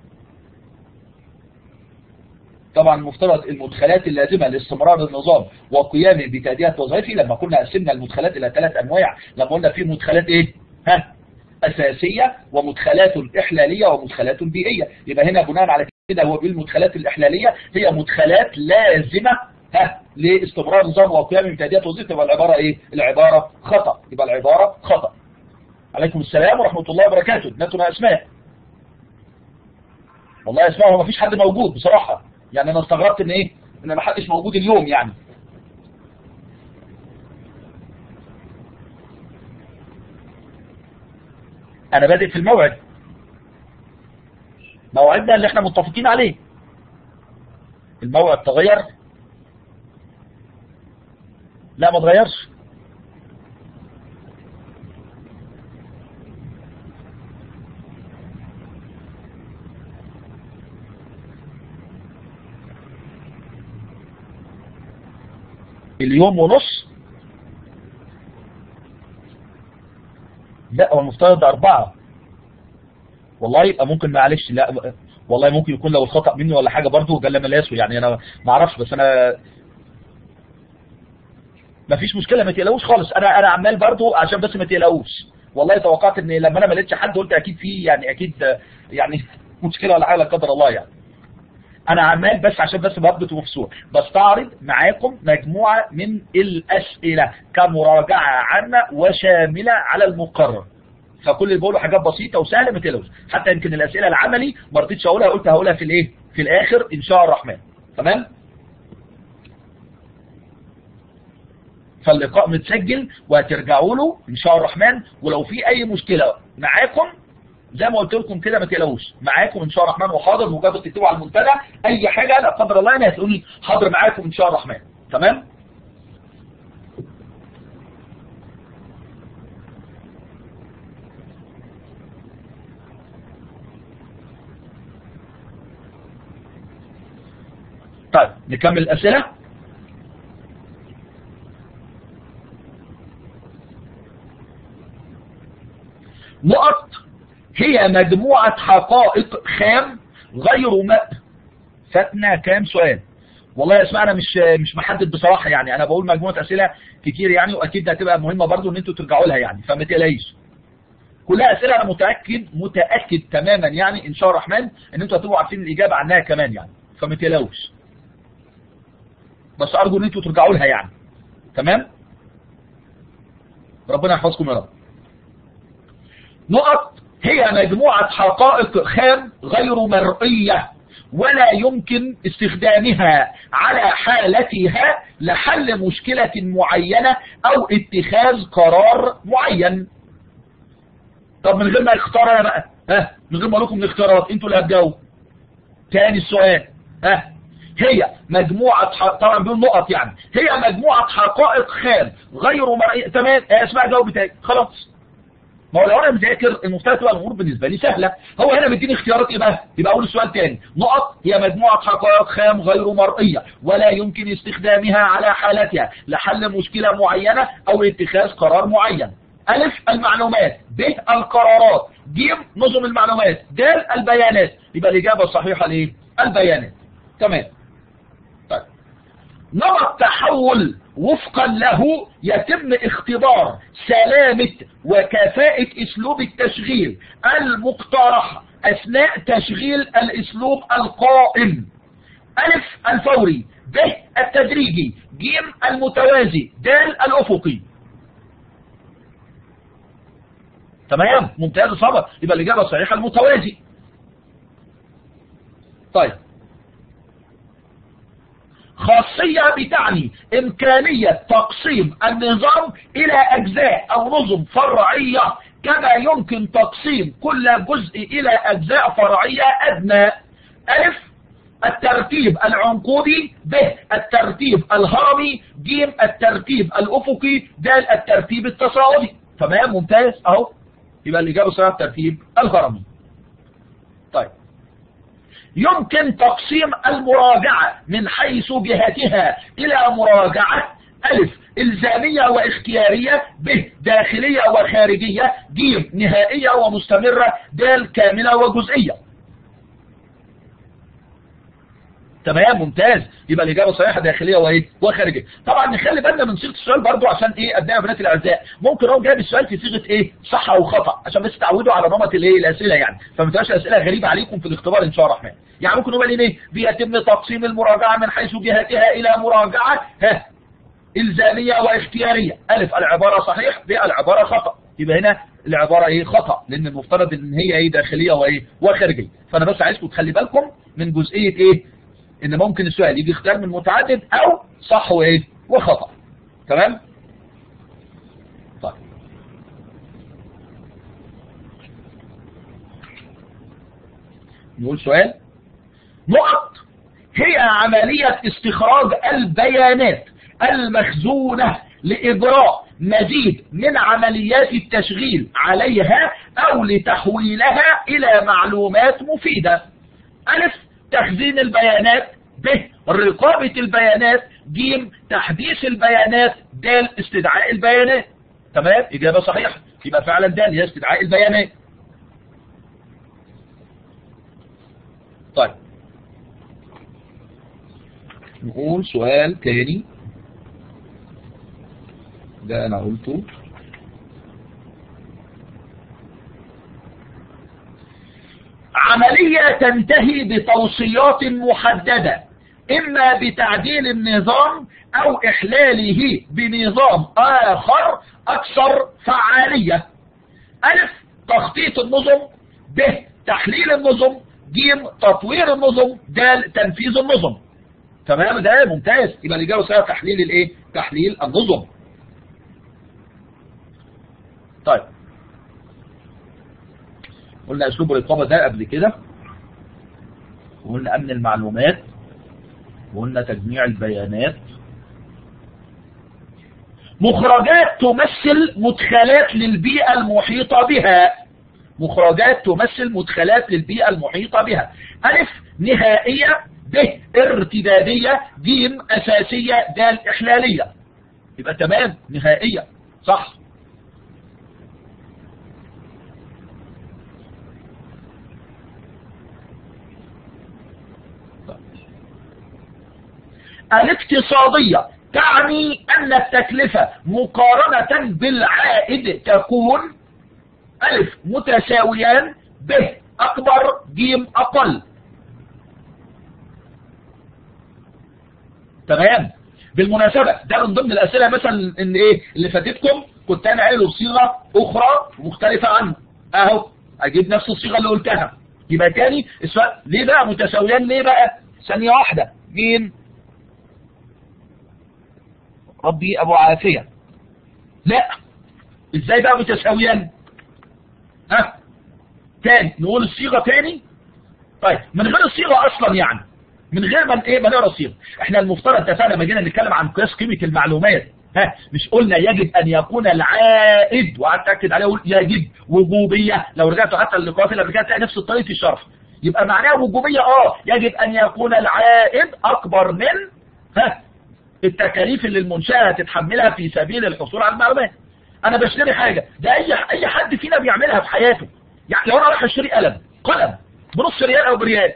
طبعا المفترض المدخلات اللازمة لاستمرار النظام وقيامه بتأدية وظائفه، لما كنا قسمنا المدخلات إلى ثلاث أنواع، لما قلنا في مدخلات إيه؟ ها؟ أساسية، ومدخلات إحلالية، ومدخلات بيئية. يبقى هنا بناء على كده هو بالمدخلات الإحلالية هي مدخلات لازمة ها لاستمرار نظام وقيام بتأدية وظيفة. تبقى العبارة إيه؟ العبارة خطأ. يبقى العبارة خطأ. عليكم السلام ورحمة الله وبركاته. ابنتنا أسماء. والله أسماء هو ما فيش حد موجود بصراحة، يعني أنا استغربت إن إيه؟ إن ما حدش موجود اليوم يعني. أنا بادئ في الموعد، موعدنا اللي احنا متفقين عليه. الموعد تغير؟ لا ما تغيرش. اليوم ونص؟ لا هو المفترض أربعة. والله يبقى ممكن معلش، لا والله ممكن يكون لو الخطأ مني ولا حاجة برضه جل ملاسه، يعني أنا ما أعرفش، بس أنا مفيش مشكله، ما تقلقوش خالص. انا انا عمال برضو عشان بس ما تقلقوش. والله توقعت ان لما انا ما لقيتش حد قلت اكيد في يعني اكيد يعني مشكله ولا حاجه لا قدر الله يعني. انا عمال بس عشان بس برضه تبقوا في صوره، بستعرض معاكم مجموعه من الاسئله كمراجعه عامه وشامله على المقرر. فكل اللي بقوله حاجات بسيطه وسهله ما تقلقوش. حتى يمكن الاسئله العملي ما رضيتش اقولها، قلت هقولها في الايه في الاخر ان شاء الرحمن. تمام. فاللقاء متسجل وهترجعوا له ان شاء الرحمن، ولو في اي مشكله معاكم زي ما قلت لكم كده ما تقلقوش، معاكم ان شاء الرحمن وحاضر. مجرد تكتبوا على المنتدى اي حاجه لا قدر الله انا هتقولي حاضر معاكم ان شاء الرحمن. تمام. طيب نكمل الاسئله. نقط هي مجموعة حقائق خام غير م... فاتنا كام سؤال؟ والله يا اسماء انا مش مش محدد بصراحة يعني، انا بقول مجموعة اسئلة كتير يعني، واكيد هتبقى مهمة برضو ان انتوا ترجعوا لها يعني، فما تقلقيش. كلها اسئلة انا متأكد متأكد تماما يعني ان شاء الرحمن ان انتوا هتبقوا عارفين الاجابة عنها كمان يعني، فما تقلقوش. بس ارجو ان انتوا ترجعوا لها يعني. تمام؟ ربنا يحفظكم يا رب. نقط هي مجموعة حقائق خام غير مرئية ولا يمكن استخدامها على حالتها لحل مشكلة معينة أو اتخاذ قرار معين. طب من غير ما اختار انا بقى، ها من غير ما اقول لكم الاختيارات انتوا اللي هتجاوبوا. تاني السؤال، ها هي مجموعة حق... طبعا بيقول نقط يعني، هي مجموعة حقائق خام غير مرئية. تمام. اسمع جاوب بتاعي خلاص. ما هو لو انا مذاكر المفترض تبقى الامور بالنسبه لي سهله. هو هنا مديني اختيارات ايه بقى؟ يبقى اقول السؤال تاني. نقط هي مجموعه حقائق خام غير مرئيه ولا يمكن استخدامها على حالتها لحل مشكله معينه او اتخاذ قرار معين. الف المعلومات، ب القرارات، ج نظم المعلومات، د البيانات. يبقى الاجابه الصحيحه لايه؟ البيانات. تمام. طيب نمط تحول وفقا له يتم اختبار سلامة وكفاءة اسلوب التشغيل المقترح اثناء تشغيل الاسلوب القائم. الف الفوري، ب التدريجي، ج المتوازي، د الافقي. تمام ممتاز صبر. يبقى الاجابه الصحيحه المتوازي. طيب خاصية بتعني إمكانية تقسيم النظام إلى أجزاء أو نظم فرعية كما يمكن تقسيم كل جزء إلى أجزاء فرعية أدنى. ألف الترتيب العنقودي، ب الترتيب الهرمي، ج الترتيب الأفقي، د الترتيب التصاعدي. تمام ممتاز أهو. يبقى الإجابة الصحيحة الترتيب الهرمي. طيب يمكن تقسيم المراجعة من حيث جهتها إلى مراجعة ألف إلزامية واختيارية، ب داخلية وخارجية، ج نهائية ومستمرة، د كاملة وجزئية. تمام ممتاز. يبقى الإجابة الصحيحة داخلية وإيه وخارجية. طبعا نخلي بالنا من صيغة السؤال برضو عشان إيه أبناء وبنات الأعزاء ممكن هو جايب السؤال في صيغة إيه صح أو خطأ عشان بس تعودوا على نمط الإيه الأسئلة يعني، فما تبقاش أسئلة غريبة عليكم في الاختبار إن شاء الله الرحمن. يعني ممكن نقول إيه بيتم تقسيم المراجعة من حيث جهتها إلى مراجعة ها إلزامية واختيارية. ألف العبارة صحيح، ب العبارة خطأ. يبقى هنا العبارة إيه خطأ لأن المفترض إن هي إيه داخلية وإيه وخارجية. فأنا بس عايزكم تخلي بالكم من جزئية إيه ان ممكن السؤال يجي اختيار من متعدد او صح وايه وخطأ. تمام. طيب نقول سؤال. نقط هي عملية استخراج البيانات المخزونة لإجراء مزيد من عمليات التشغيل عليها أو لتحويلها إلى معلومات مفيدة. ألف تخزين البيانات، ب رقابة البيانات، ج تحديث البيانات، د استدعاء البيانات. تمام إجابة صحيحة. يبقى فعلا د هي استدعاء البيانات. طيب نقول سؤال تاني. ده انا قلته. عملية تنتهي بتوصيات محددة إما بتعديل النظام أو إحلاله بنظام آخر أكثر فعالية. ألف تخطيط النظم، ب تحليل النظم، ج تطوير النظم، د تنفيذ النظم. تمام، ده ممتاز. يبقى اللي جاوب سوا تحليل الايه؟ تحليل النظم. طيب قلنا اسلوب الرقابه ده قبل كده، وقلنا امن المعلومات، وقلنا تجميع البيانات. مخرجات تمثل مدخلات للبيئة المحيطة بها. مخرجات تمثل مدخلات للبيئة المحيطة بها. ألف نهائية، ب ارتدادية، ج أساسية، د إحلالية. يبقى تمام، نهائية صح. الاقتصادية تعني أن التكلفة مقارنة بالعائد تكون ألف متساويان، ب أكبر، ج أقل. تمام. بالمناسبة ده من ضمن الأسئلة مثلا إن إيه اللي فاتتكم كنت أنا قايله بصيغة أخرى مختلفة عنه، أهو أجيب نفس الصيغة اللي قلتها. يبقى تاني السؤال ليه بقى متساويان؟ ليه بقى؟ ثانية واحدة. مين؟ ربي أبو عافية. لا، إزاي بقى متساويان؟ ها تاني نقول الصيغة تاني. طيب من غير الصيغة أصلا، يعني من غير ما ايه ما نقرا الصيغه. احنا المفترض اتفقنا لما جينا نتكلم عن قياس قيمه المعلومات، ها مش قلنا يجب ان يكون العائد، وقعدت اكد عليه اقول يجب وجوبيه. لو رجعتوا حتى اللقاءات اللي قبل كده تلاقي نفس طريقه الشرح. يبقى معناها وجوبيه، اه يجب ان يكون العائد اكبر من ها التكاليف اللي المنشاه هتتحملها في سبيل الحصول على المعلومات. انا بشتري حاجه، ده اي اي حد فينا بيعملها في حياته. يعني لو انا رايح اشتري قلم قلم بنص ريال او بريال،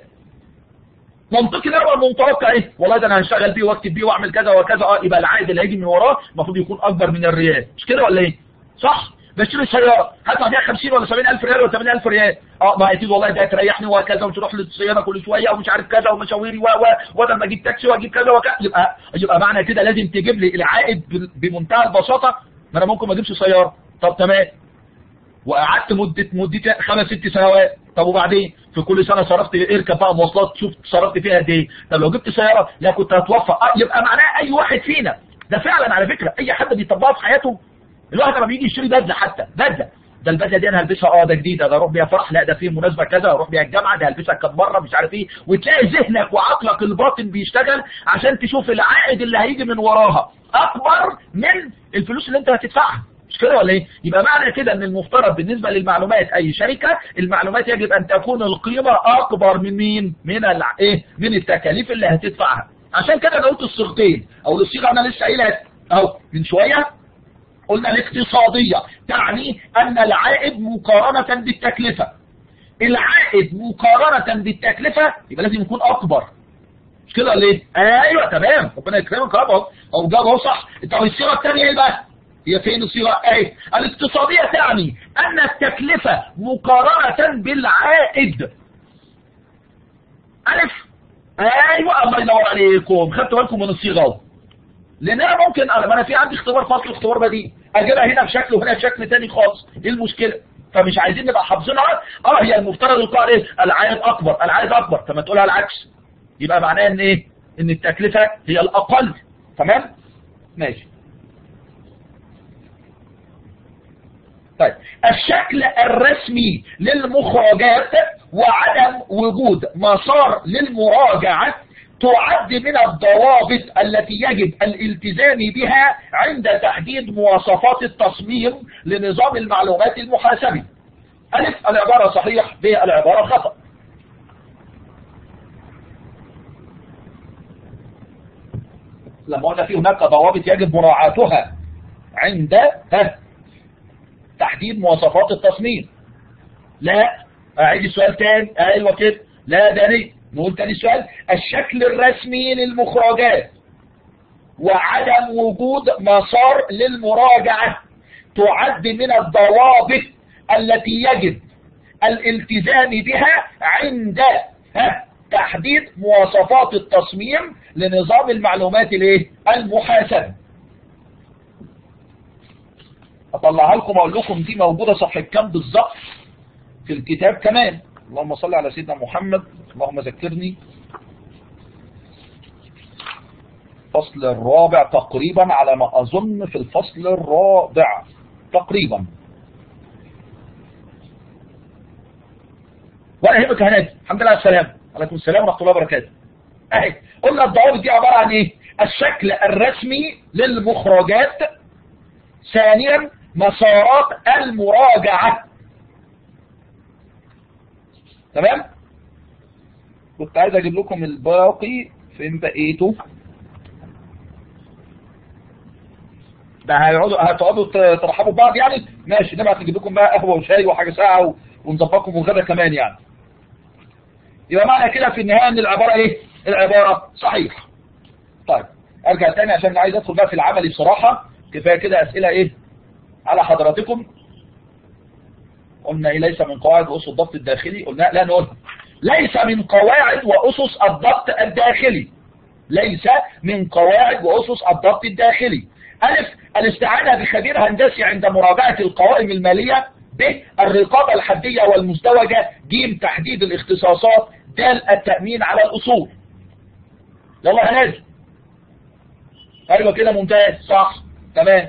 منطقي نرى المتوقع ايه؟ والله ده انا هشتغل بيه واكتب بيه واعمل كذا وكذا، اه يبقى العائد اللي هيجي من وراه المفروض يكون اكبر من الريال، مش كده ولا ايه؟ صح؟ بشتري سياره هدفع فيها خمسين ولا سبعين ألف ريال ولا ثمانين ألف ريال، اه ما اكيد والله ده هتريحني وكذا، ومش هروح للصيانه كل شويه ومش عارف كذا ومشاويري و و وبدل ما اجيب تاكسي واجيب كذا وكذا. يبقى يبقى معنى كده لازم تجيب لي العائد بمنتهى البساطه. ما انا ممكن ما اجيبش سياره، طب تمام، وقعدت مده مده خمس ست سنوات، طب وبعدين في كل سنه صرفت اركب بقى مواصلات، شوف صرفت فيها قد ايه. طب لو جبت سياره لا كنت هتوفر. اه يبقى معناه اي واحد فينا ده فعلا على فكره اي حد بيطبقها في حياته. الواحد لما بيجي يشتري بدله، حتى بدله، ده البدله دي انا هلبسها، اه ده جديده، ده اروح بيها فرح، لا ده فيه مناسبه كذا، اروح بيها الجامعه، ده هلبسها كم مره مش عارف ايه. وتلاقي ذهنك وعقلك الباطن بيشتغل عشان تشوف العائد اللي هيجي من وراها اكبر من الفلوس اللي انت هتدفعها، مش كده ولا ايه؟ يبقى معنى كده ان المفترض بالنسبه للمعلومات اي شركه، المعلومات يجب ان تكون القيمه اكبر من مين؟ من ايه؟ من التكاليف اللي هتدفعها. عشان كده انا قلت الصيغتين او الصيغه انا لسه قايلها اهو من شويه. قلنا الاقتصاديه تعني ان العائد مقارنه بالتكلفه. العائد مقارنه بالتكلفه يبقى لازم يكون اكبر، مش كده ولا ايه؟ ايوه تمام، ربنا يكرمك اهو، او جاب اهو صح. انت الصيغه الثانيه ايه بقى؟ هي فين الصيغه؟ اهي الاقتصاديه تعني ان التكلفه مقارنه بالعائد. الف ايوه الله ينور عليكم، خدتوا بالكم من الصيغه اهو. لان انا ممكن انا انا في عندي اختبار فصل واختبار بديل، اجيبها هنا بشكل وهنا بشكل ثاني خالص، ايه المشكله؟ فمش عايزين نبقى حافظينها. اه هي المفترض القاعده ايه؟ العائد اكبر، العائد اكبر، طب ما تقولها العكس، يبقى معناه ان ايه؟ ان التكلفه هي الاقل. تمام؟ ماشي. طيب الشكل الرسمي للمخرجات وعدم وجود مسار للمراجعة تعد من الضوابط التي يجب الالتزام بها عند تحديد مواصفات التصميم لنظام المعلومات المحاسبي. ألف العبارة صحيح، ب العبارة خطأ. لما قلنا في هناك ضوابط يجب مراعاتها عند ها تحديد مواصفات التصميم. لا اعيد السؤال تاني. ايوه كده، لا ده ليه؟ نقول تاني السؤال. الشكل الرسمي للمخرجات وعدم وجود مسار للمراجعة تعد من الضوابط التي يجب الالتزام بها عند تحديد مواصفات التصميم لنظام المعلومات الايه المحاسبة. اطلعها لكم اقول لكم دي موجودة صفحة كام بالظبط في الكتاب كمان. اللهم صل على سيدنا محمد. اللهم ذكرني. الفصل الرابع تقريبا على ما اظن، في الفصل الرابع تقريبا. ولا يهمك هنادي. الحمد لله على السلامة. عليكم السلام ورحمة الله وبركاته. اهي قلنا الضوابط دي عبارة عن ايه؟ الشكل الرسمي للمخرجات. ثانيا مسارات المراجعة. تمام؟ كنت عايز اجيب لكم الباقي. فين بقيته؟ ده هيقعدوا هتقعدوا ترحبوا ببعض يعني؟ ماشي، نبعت نجيب لكم بقى قهوه وشاي وحاجه ساعه ونظبطكم وغدا كمان يعني. يبقى معنى كده في النهايه ان العباره ايه؟ العباره صحيح. طيب ارجع تاني عشان عايز ادخل بقى في العملي بصراحه. كفايه كده اسئله ايه على حضراتكم. قلنا ايه؟ ليس من قواعد واسس الضبط الداخلي. قلنا لا نقول ليس من قواعد واسس الضبط الداخلي. ليس من قواعد واسس الضبط الداخلي. ألف الاستعانة بخبير هندسي عند مراجعة القوائم المالية. ب الرقابة الحدية والمزدوجة. ج تحديد الاختصاصات. د التأمين على الأصول. يلا هنادي. ايوه كده ممتاز صح تمام.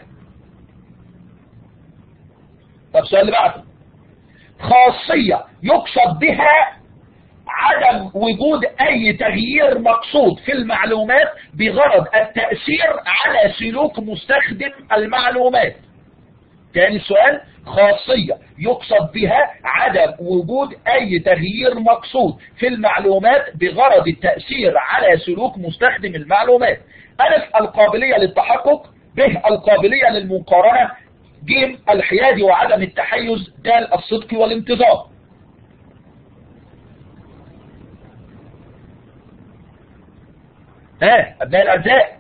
طب السؤال اللي بعده. خاصية يقصد بها عدم وجود اي تغيير مقصود في المعلومات بغرض التأثير على سلوك مستخدم المعلومات. تاني السؤال. خاصية يقصد بها عدم وجود اي تغيير مقصود في المعلومات بغرض التأثير على سلوك مستخدم المعلومات. ألف القابلية للتحقق. ب القابلية للمقارنة. ج الحياد وعدم التحيز. د الصدق والانتظام. ها أبناء الأعزاء.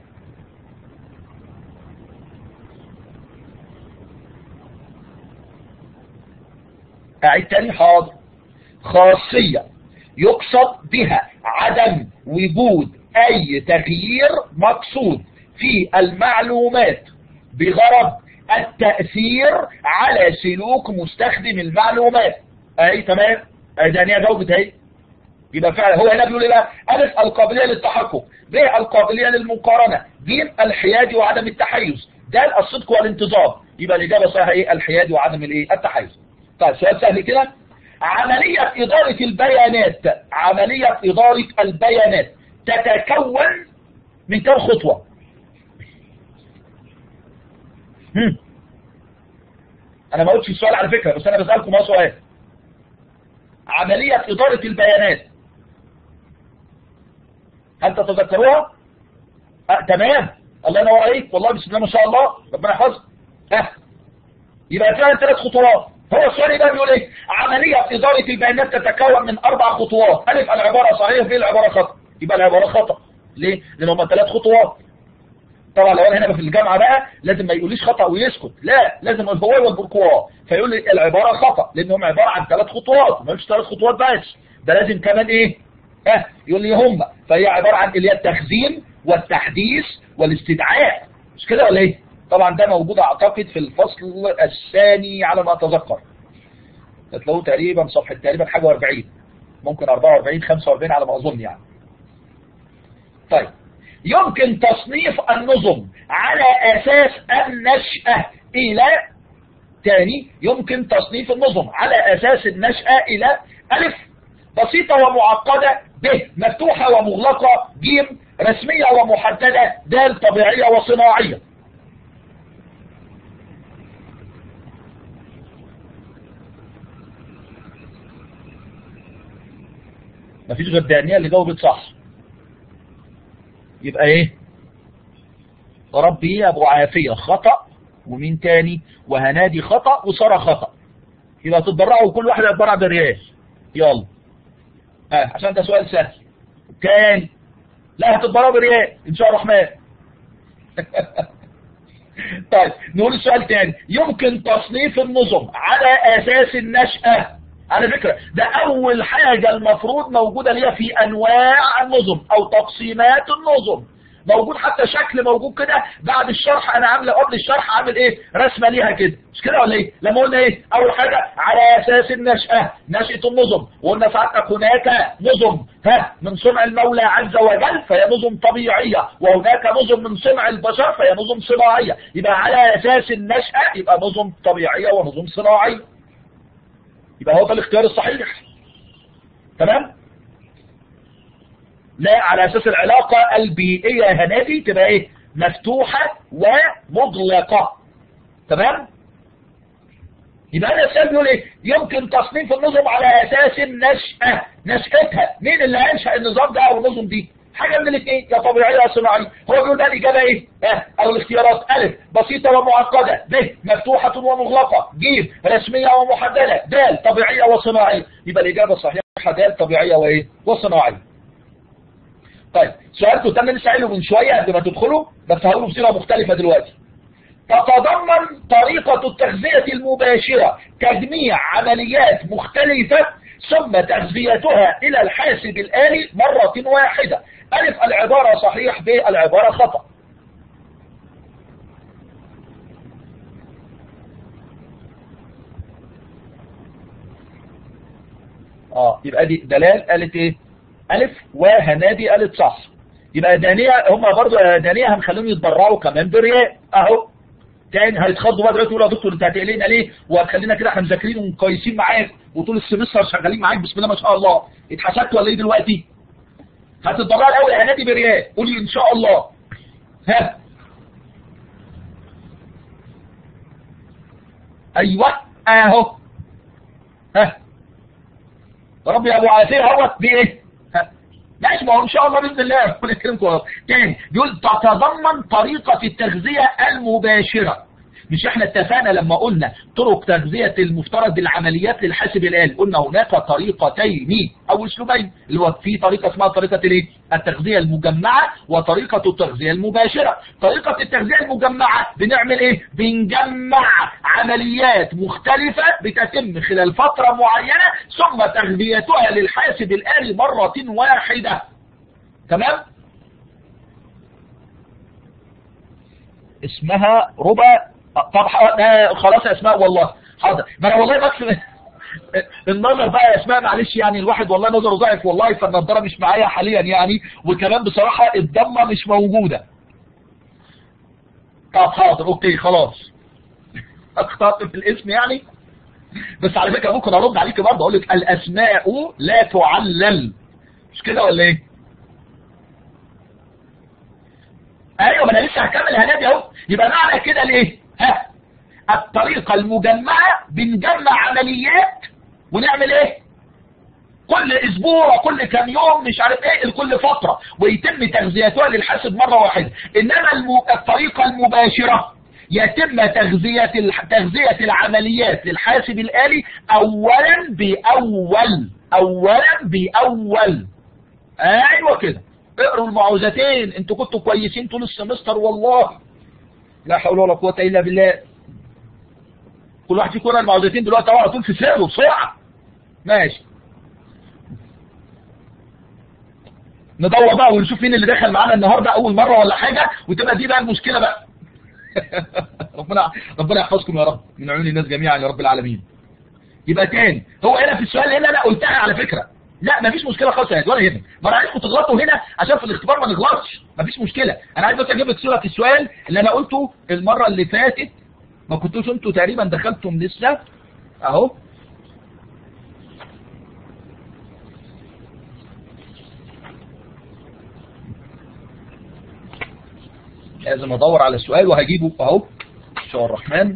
أعيد تاني حاضر. خاصية يقصد بها عدم وجود أي تغيير مقصود في المعلومات بغرض التأثير على سلوك مستخدم المعلومات. أي تمام. أي ده أنا جاوبت أهي. يبقى فعلا هو هنا بيقول ايه بقى؟ ألف القابلية للتحقق. ب القابلية للمقارنة. ج الحياد وعدم التحيز. د الصدق والانتظام. يبقى الإجابة صحيحة ايه؟ الحياد وعدم الايه؟ التحيز. طيب سؤال سهل كده. عملية إدارة البيانات. عملية إدارة البيانات تتكون من كم خطوة؟ هم. أنا ما قلتش السؤال على فكرة، بس أنا بسألكم اهو سؤال. عملية إدارة البيانات هل تتذكروها؟ أه تمام. الله ينور عليك والله بسم الله ما شاء الله ربنا يحفظك. ها أه. يبقى فيها ثلاث خطوات. هو السؤال ده بيقول ايه؟ عملية إدارة البيانات تتكون من أربع خطوات. ألف العبارة صحيحة. ب العبارة خطأ. يبقى العبارة خطأ. ليه؟ لأن هم ثلاث خطوات. طبعا لو انا هنا في الجامعة بقى لازم ما يقوليش خطأ ويسكت، لا لازم هو والبركواه فيقول لي العبارة خطأ لأنهم عبارة عن ثلاث خطوات. ما يقولش ثلاث خطوات بس، ده لازم كمان ايه؟ اه يقول لي هم. فهي عبارة عن اللي هي التخزين والتحديث والاستدعاء. مش كده ولا ايه؟ طبعا ده موجود اعتقد في الفصل الثاني على ما اتذكر. هتلاقوه تقريبا صفحة تقريبا حاجة واربعين، ممكن اربعة واربعين خمسة واربعين على ما اظن يعني. طيب يمكن تصنيف النظم على اساس النشأة الى تاني يمكن تصنيف النظم على اساس النشأة الى الف بسيطة ومعقدة. ب مفتوحة ومغلقة. ج رسمية ومحددة. د طبيعية وصناعية. مفيش غير دانية اللي جاوبت صح. يبقى ايه؟ ربي ابو عافية خطأ، ومين تاني؟ وهنادي خطأ، وسارة خطأ. يبقى تتبرعوا كل واحد يتبرع بالريال. يلا اه عشان ده سؤال سهل. تاني لا هتتبرعوا بالريال ان شاء الله الرحمن. طيب نقول السؤال تاني. يمكن تصنيف النظم على اساس النشأة. على فكرة ده اول حاجة المفروض موجودة ليها في انواع النظم او تقسيمات النظم، موجود حتى شكل موجود كده بعد الشرح. انا عامله قبل الشرح عامل ايه رسمه ليها كده، مش كده ولا ايه؟ لما قلنا ايه اول حاجه على اساس النشأة، نشأة النظم، وقلنا ساعتك هناك نظم ها من صنع المولى عز وجل فهي نظم طبيعيه، وهناك نظم من صنع البشر فهي نظم صناعيه. يبقى على اساس النشأة يبقى نظم طبيعيه ونظم صناعيه، يبقى هو ده الاختيار الصحيح. تمام. لا على اساس العلاقة البيئية يا هنادي تبقى ايه مفتوحة ومغلقة. تمام. يبقى انا السؤال بيقول ايه يمكن تصنيف النظم على اساس النشأة، نشأتها مين اللي هينشأ النظام ده او النظم دي؟ حاجة من الاثنين يا طبيعية يا صناعية. هو بيقول بقى الاجابة ايه اه او الاختيارات الف بسيطة ومعقدة، ب مفتوحة ومغلقة، ج رسمية ومحددة، د طبيعية وصناعية. يبقى الاجابة الصحيحة د طبيعية وايه وصناعية. طيب سؤالكم تم لسه قايله من شويه قبل ما تدخلوا، بس هقوله بصيغه مختلفه دلوقتي. تتضمن طريقه التغذيه المباشره تجميع عمليات مختلفه ثم تغذيتها الى الحاسب الآلي مره واحده. الف العباره صحيح، ب العباره خطأ. اه يبقى دي دلال قالت ايه الف وهنادي قالت صح. يبقى دانية هم برضو دانية هنخليهم يتبرعوا كمان برياء اهو. تاني هيتخضوا بقى دلوقتي يقولوا يا دكتور انت هتقلقنا ليه وهتخلينا كده احنا مذاكرين وكويسين معاك وطول السمستر شغالين معاك بسم الله ما شاء الله، اتحسدت ولا ايه دلوقتي؟ هتتبرعوا الاول يا هنادي برياء قولي ان شاء الله. ها ايوه اهو. ها ربي يا ابو عافيه اهوت بايه؟ ماشي ما هو ان شاء الله باذن الله ربنا يكرمكم. تاني بيقول تتضمن طريقه التغذيه المباشره. مش احنا اتفقنا لما قلنا طرق تغذيه المفترض بالعمليات للحاسب الآلي قلنا هناك طريقتين او اسلوبين، اللي هو في طريقه اسمها طريقه الايه؟ التغذيه المجمعه وطريقه التغذيه المباشره. طريقه التغذيه المجمعه بنعمل ايه؟ بنجمع عمليات مختلفه بتتم خلال فتره معينه ثم تغذيتها للحاسب الآلي مره واحده. تمام. اسمها ربع. طب خلاص يا اسماء والله حاضر. ما انا والله بس النظر بقى يا اسماء معلش يعني الواحد والله نظره ضعف والله، فالنظاره مش معايا حاليا يعني، وكمان بصراحه الضمه مش موجوده. طب حاضر اوكي خلاص اخطأت في الاسم يعني، بس على فكره ممكن ارد عليك برضه اقول لك الاسماء لا تعلل، مش كده ولا ايه؟ ايوه ما انا لسه هكمل هنادي اهو. يبقى معنى كده ليه؟ ها الطريقة المجمعة بنجمع عمليات ونعمل ايه كل اسبوع كل كام يوم مش عارف ايه لكل فترة ويتم تغذيتها للحاسب مرة واحدة. انما المو... الطريقة المباشرة يتم تغذية الح... تغذية العمليات للحاسب الآلي اولا باول اولا باول. ايوه كده اقروا المعوذتين انتوا كنتوا كويسين طول السمستر والله لا حول ولا قوة الا بالله. كل واحد فيكم يقرا المعوذتين دلوقتي على طول في سره بسرعه. ماشي ندور بقى ونشوف مين اللي دخل معانا النهارده اول مره ولا حاجه وتبقى دي بقى المشكله بقى. ربنا ربنا يحفظكم يا رب من عيون الناس جميعا يا رب العالمين. يبقى تاني هو هنا في السؤال هنا انا قلتها على فكره لا مفيش مشكله خالص يا ولا يهمك، ما انا عايزكم تغلطوا هنا عشان في الاختبار ما نغلطش مفيش مشكله. انا عايز بس اجيب لك صيغه السؤال اللي انا قلته المره اللي فاتت ما كنتوش انتوا تقريبا دخلتم لسه اهو. لازم ادور على السؤال وهجيبه اهو ان شاء الرحمن.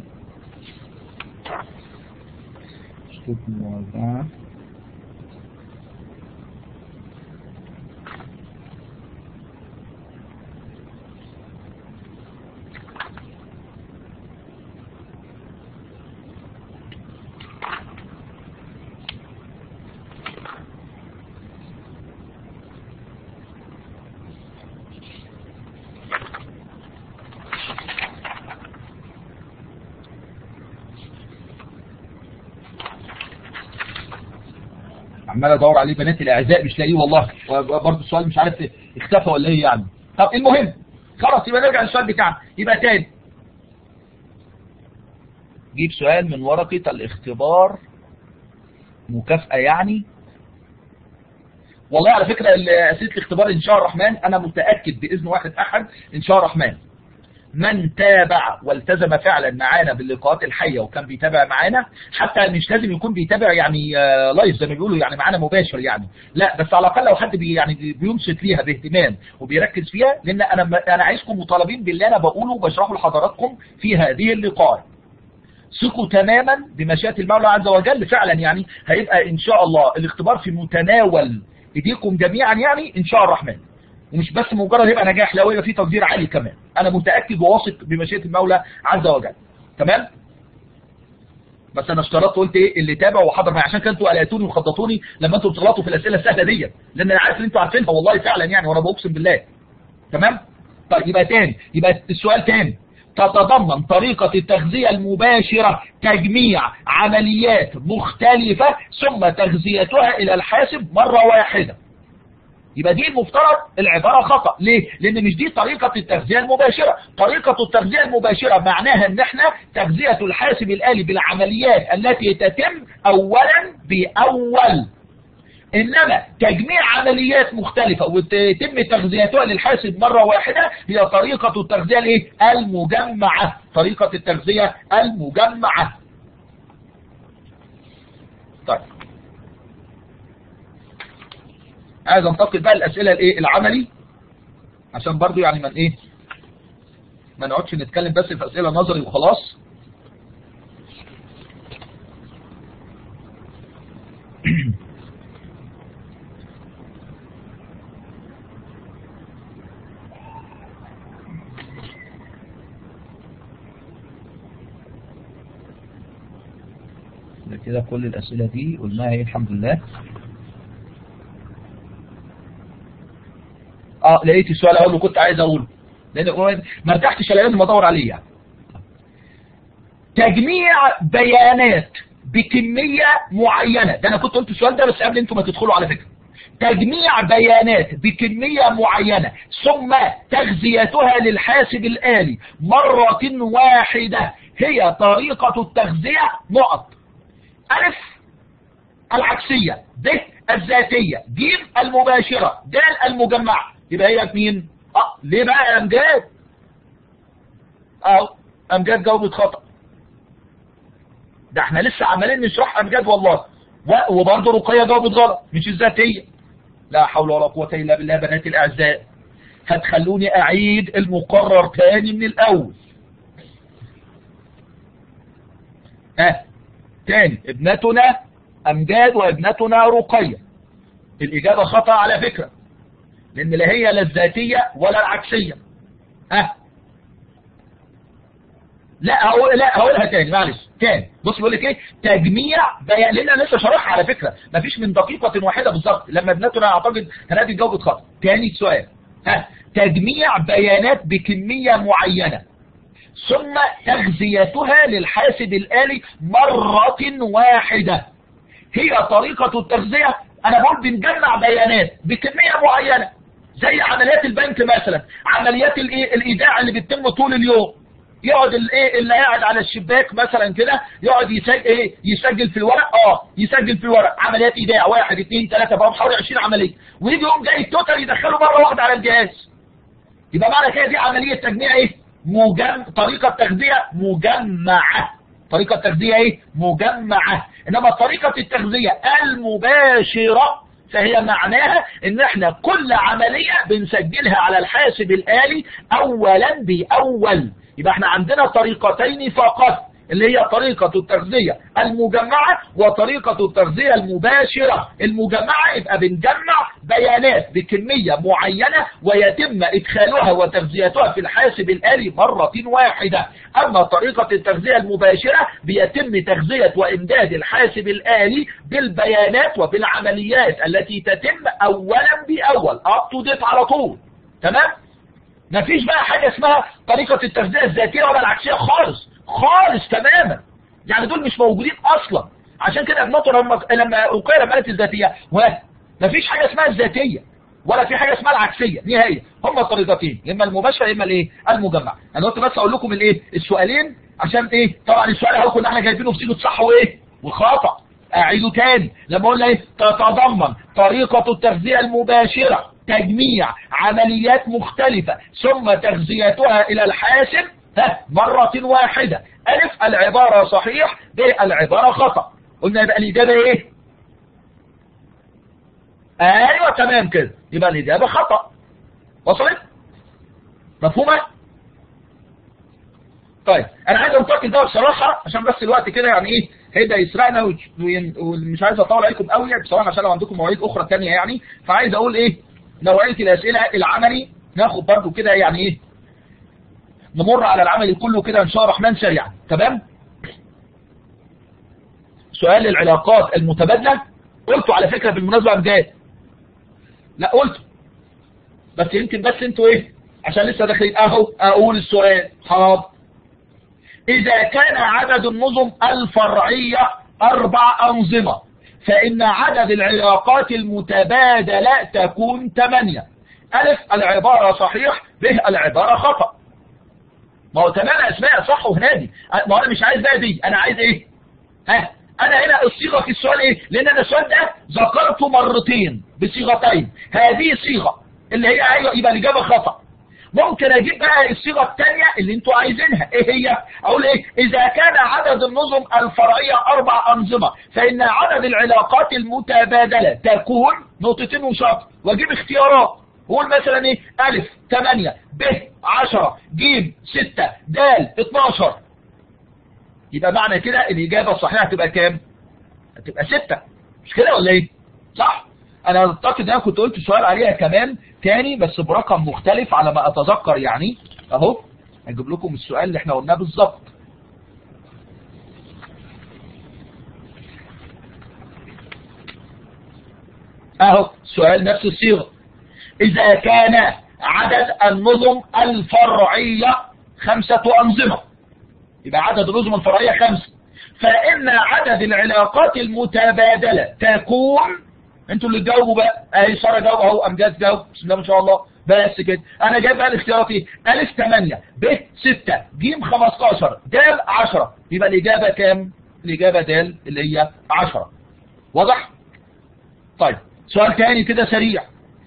عمال ادور عليه بنات الاعزاء مش لاقيه والله، وبرضه السؤال مش عارف اختفى ولا ايه يعني. طب المهم خلاص يبقى نرجع للسؤال بتاعنا. يبقى تاني جيب سؤال من ورقة الاختبار مكافأة يعني. والله على فكرة أسئلة الاختبار إن شاء الرحمن أنا متأكد بإذن واحد أحد إن شاء الرحمن من تابع والتزم فعلا معانا باللقاءات الحية وكان بيتابع معانا، حتى مش لازم يكون بيتابع يعني لايف زي ما بيقولوا يعني معانا مباشر يعني، لا بس على الأقل لو حد بي يعني بينصت ليها باهتمام وبيركز فيها، لأن أنا أنا عايزكم مطالبين باللي أنا بقوله وبشرحه لحضراتكم في هذه اللقاءات. ثقوا تماما بمشيئة المولى عز وجل، فعلا يعني هيبقى إن شاء الله الاختبار في متناول إيديكم جميعا يعني إن شاء الرحمن، ومش بس مجرد يبقى نجاح، لا ويبقى فيه تقدير عالي كمان. أنا متأكد وواثق بمشيئة المولى عز وجل. تمام؟ بس أنا اشترطت قلت إيه اللي تابع وحضر معي، عشان كنتوا قلقتوني وخضتوني لما أنتوا بتغلطوا في الأسئلة السهلة دي، لأن أنا عارف إن أنتوا عارفينها والله فعلا يعني، وأنا بقسم بالله. تمام؟ طيب يبقى تاني، يبقى السؤال تاني. تتضمن طريقة التغذية المباشرة تجميع عمليات مختلفة ثم تغذيتها إلى الحاسب مرة واحدة. يبقى دي المفترض العبارة خطأ. ليه؟ لأن مش دي طريقة التغذية المباشرة. طريقة التغذية المباشرة معناها أن احنا تغذية الحاسب الآلي بالعمليات التي تتم أولا بأول، إنما تجميع عمليات مختلفة وتتم تغذيتها للحاسب مرة واحدة هي طريقة التغذية الايه؟ المجمعة. طريقة التغذية المجمعة. طيب عايز انتقل بقى الأسئلة الايه العملي، عشان برضو يعني من ايه ما نقعدش نتكلم بس في أسئلة نظري وخلاص. كده كل الأسئلة دي قلناها ايه الحمد لله. اه لقيت السؤال اقول له كنت عايز اقوله لان ما ارتحتش الا لازم ادور عليه يعني. تجميع بيانات بكمية معينة، ده انا كنت قلت السؤال ده بس قبل انتم ما تدخلوا على فكرة. تجميع بيانات بكمية معينة ثم تغذيتها للحاسب الآلي مرة واحدة هي طريقة التغذية نقط. ألف العكسية، ب الذاتية، ج المباشرة، د المجمعة. يبقى هي مين؟ اه ليه بقى يا امجاد؟ اه امجاد جاوبت خطأ. ده احنا لسه عمالين نشرح امجاد والله، وبرضه رقية جاوبت غلط، مش الذاتية. لا حول ولا قوة الا بالله. بنات الاعزاء هتخلوني اعيد المقرر تاني من الاول. اه تاني، ابنتنا امجاد وابنتنا رقية. الاجابة خطأ على فكرة، لان لا هي لا الذاتية ولا العكسية. اه لا هقول لا هقولها تاني معلش تاني. بص بيقول لك ايه؟ تجميع بيان، لان انا لسه شارحها على فكرة، مفيش من دقيقة واحدة بالظبط. لما ابنتنا اعتقد هنادي جاوبت خطأ. تاني سؤال، ها تجميع بيانات بكمية معينة ثم تغذيتها للحاسب الآلي مرة واحدة هي طريقة التغذية. أنا بقول بنجمع بيانات بكمية معينة زي عمليات البنك مثلا، عمليات الايه الإيداع اللي بتتم طول اليوم. يقعد الايه اللي قاعد على الشباك مثلا كده يقعد يسجل ايه يسجل في الورق، اه يسجل في الورق عمليات ايداع واحد اثنين ثلاثة بقى حوالي عشرين عملية، ويجي يقوم جاي التوتال يدخله مرة واحدة على الجهاز. يبقى معنى كده دي عملية تجميع ايه؟ مجم... طريقة تغذية مجمعة. طريقة تغذية ايه؟ مجمعة. انما طريقة التغذية المباشرة فهي معناها ان احنا كل عملية بنسجلها على الحاسب الآلي اولا باول. يبقى احنا عندنا طريقتين فقط، اللي هي طريقة التغذية المجمعة وطريقة التغذية المباشرة. المجمعة يبقى بنجمع بيانات بكمية معينة ويتم إدخالها وتغذيتها في الحاسب الآلي مرة واحدة. أما طريقة التغذية المباشرة بيتم تغذية وإمداد الحاسب الآلي بالبيانات وبالعمليات التي تتم أولا بأول up to date على طول. تمام؟ مفيش بقى حاجة اسمها طريقة التغذية الذاتية ولا العكسية خالص خالص تماما، يعني دول مش موجودين اصلا. عشان كده ابنطر لما أقيل المآلة الذاتية ما فيش حاجة اسمها الذاتية ولا في حاجة اسمها العكسية نهائيا، هما طريقتين، اما المباشرة اما الايه المجمع. انا قلت بس اقول لكم الايه السؤالين عشان ايه، طبعا السؤال اهو كنا احنا جايبينه في صيغه صح وايه وخطأ. اعيده تاني لما قلنا ايه، تتضمن طريقة التغذية المباشرة تجميع عمليات مختلفة ثم تغذيتها الى الحاسب ها مرة واحدة. الف العبارة صحيح، ب العبارة خطأ. قلنا يبقى الاجابة ايه؟ ايوه تمام كده، يبقى الاجابة خطأ. وصلت؟ مفهومة؟ طيب انا عايز انتقل ده بصراحة عشان بس الوقت كده يعني ايه هيبدا يسرقنا، ومش عايز اطول عليكم قوي بصراحة عشان لو عندكم مواعيد اخرى ثانيه يعني. فعايز اقول ايه، نوعية الاسئلة العملي ناخد برضو كده يعني ايه، نمر على العملي كله كده ان شاء الله الرحمن سريعا. تمام؟ سؤال العلاقات المتبادلة قلته على فكرة بالمناسبة امجاد، لا قلته بس يمكن بس انتوا ايه عشان لسه داخلين اهو. اقول السؤال حاضر. اذا كان عدد النظم الفرعية اربع انظمة فان عدد العلاقات المتبادلة تكون ثمانية. الف العبارة صحيح، ب العبارة خطأ. ما هو ثمانية اسماء صح وهنادي، ما انا مش عايز بقى دي، انا عايز ايه ها. انا هنا الصيغة في السؤال ايه، لان انا السؤال ده ذكرته مرتين بصيغتين، هذه صيغة اللي هي ايوه يبقى الاجابة خطأ. ممكن اجيب بقى الصيغة الثانية اللي انتوا عايزينها، ايه هي؟ اقول ايه، اذا كان عدد النظم الفرعية اربع انظمة فان عدد العلاقات المتبادلة تكون نقطتين وشرط، واجيب اختيارات وقول مثلا ايه، الف ثمانية، ب عشرة، ج ستة، د اتناشر. يبقى معنى كده الاجابة الصحيحة هتبقى كام؟ هتبقى ستة، مش كده ولا ايه؟ صح؟ انا اعتقد ان انا كنت قلت سؤال عليها كمان تاني بس برقم مختلف على ما اتذكر يعني. اهو هجيب لكم السؤال اللي احنا قلناه بالظبط. اهو سؤال نفس الصيغه. اذا كان عدد النظم الفرعيه خمسة انظمه، يبقى عدد النظم الفرعيه خمسة، فان عدد العلاقات المتبادله تكون، انتوا اللي تجاوبوا بقى. اهي ساره جاوب اهو، امجاد جاوب، بسم الله ما شاء الله. بس كده انا جايب بقى الاختيارات ايه، الف ثمانية، ب ستة، ج خمستاشر، د عشرة. يبقى الاجابه كام؟ الاجابه د اللي هي عشرة. واضح؟ طيب سؤال تاني كده سريع.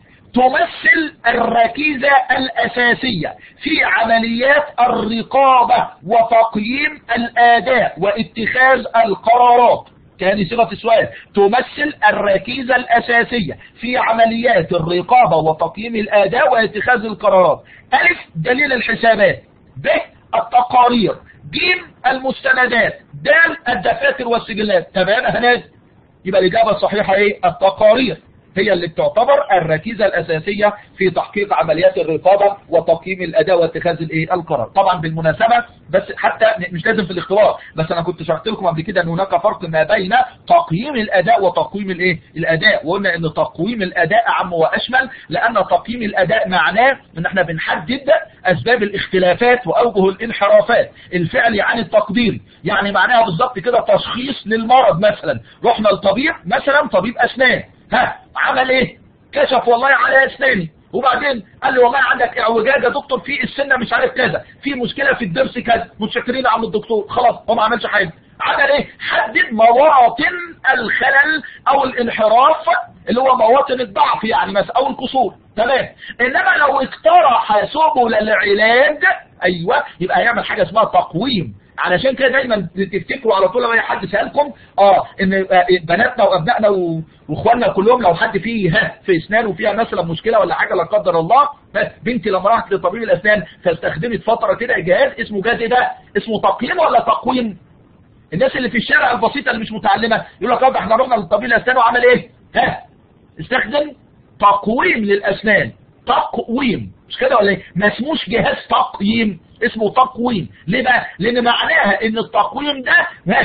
تمثل الركيزة الأساسية في عمليات الرقابة وتقييم الأداء واتخاذ القرارات. كان صيغة السؤال تمثل الركيزة الأساسية في عمليات الرقابة وتقييم الأداء واتخاذ القرارات. ألف دليل الحسابات، ب التقارير، ج المستندات، د الدفاتر والسجلات. تمام يا هناد؟ يبقى الإجابة الصحيحة ايه؟ التقارير هي اللي بتعتبر الركيزة الأساسية في تحقيق عمليات الرقابة وتقييم الأداء واتخاذ الايه القرار. طبعا بالمناسبة بس حتى مش لازم في الاختبار، بس انا كنت شرحت لكم قبل كده ان هناك فرق ما بين تقييم الأداء وتقويم الايه الأداء، وقلنا ان تقويم الأداء اعم واشمل، لان تقييم الأداء معناه ان احنا بنحدد اسباب الاختلافات واوجه الانحرافات الفعلي عن التقديري. يعني معناها بالظبط كده تشخيص للمرض. مثلا رحنا لطبيب مثلا طبيب اسنان، ها عمل ايه؟ كشف والله على اسناني، وبعدين قال لي والله عندك اعوجاج يا دكتور في السنه مش عارف كذا، في مشكله في الضرس كذا، متشكرين يا عم الدكتور. خلاص هو ما عملش حاجه. عمل ايه؟ حدد مواطن الخلل او الانحراف اللي هو مواطن الضعف يعني مثلا او القصور. تمام. انما لو اقترح سبل العلاج ايوه يبقى هيعمل حاجه اسمها تقويم. علشان كده دايما تفتكروا على طول لما اي حد سالكم اه ان بناتنا وابنائنا واخواننا كلهم لو حد فيه ها في اسنانه فيها مثلا مشكله ولا حاجه لا قدر الله، بنتي لما راحت لطبيب الاسنان فاستخدمت فتره كده جهاز اسمه جهاز ايه ده؟ اسمه تقييم ولا تقويم؟ الناس اللي في الشارع البسيطه اللي مش متعلمه يقول لك احنا رحنا لطبيب الاسنان وعمل ايه؟ ها استخدم تقويم للاسنان. تقويم مش كده ولا ايه؟ ما اسموش جهاز تقييم، اسمه تقويم. ليه بقى؟ لان معناها ان التقويم ده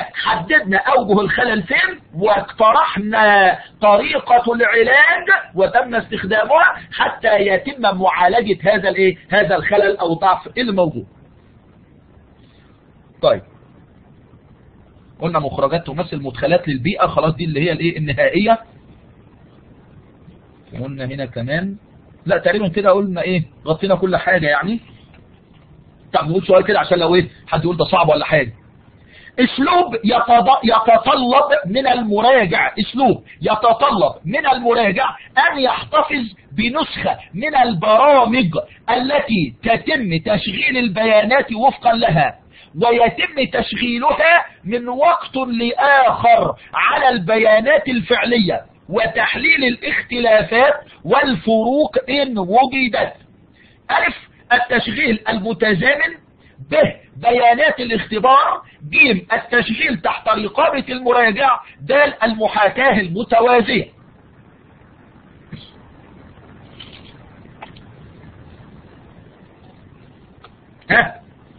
حددنا اوجه الخلل فين واقترحنا طريقة العلاج وتم استخدامها حتى يتم معالجة هذا الايه هذا الخلل او ضعف اللي موجود. طيب قلنا مخرجات تمثل مدخلات للبيئة، خلاص دي اللي هي الايه النهائية. قلنا هنا كمان لا تقريبا كده قلنا ايه غطينا كل حاجة يعني. طب نقول سؤال كده عشان لو ايه حد يقول ده صعب ولا حاجة. اسلوب يتطلب من المراجع اسلوب يتطلب من المراجع ان يحتفظ بنسخة من البرامج التي تتم تشغيل البيانات وفقا لها، ويتم تشغيلها من وقت لآخر على البيانات الفعلية، وتحليل الاختلافات والفروق إن وجدت. ألف التشغيل المتزامن، ب بيانات الاختبار، ج التشغيل تحت رقابة المراجع، د المحاكاة المتوازية. ها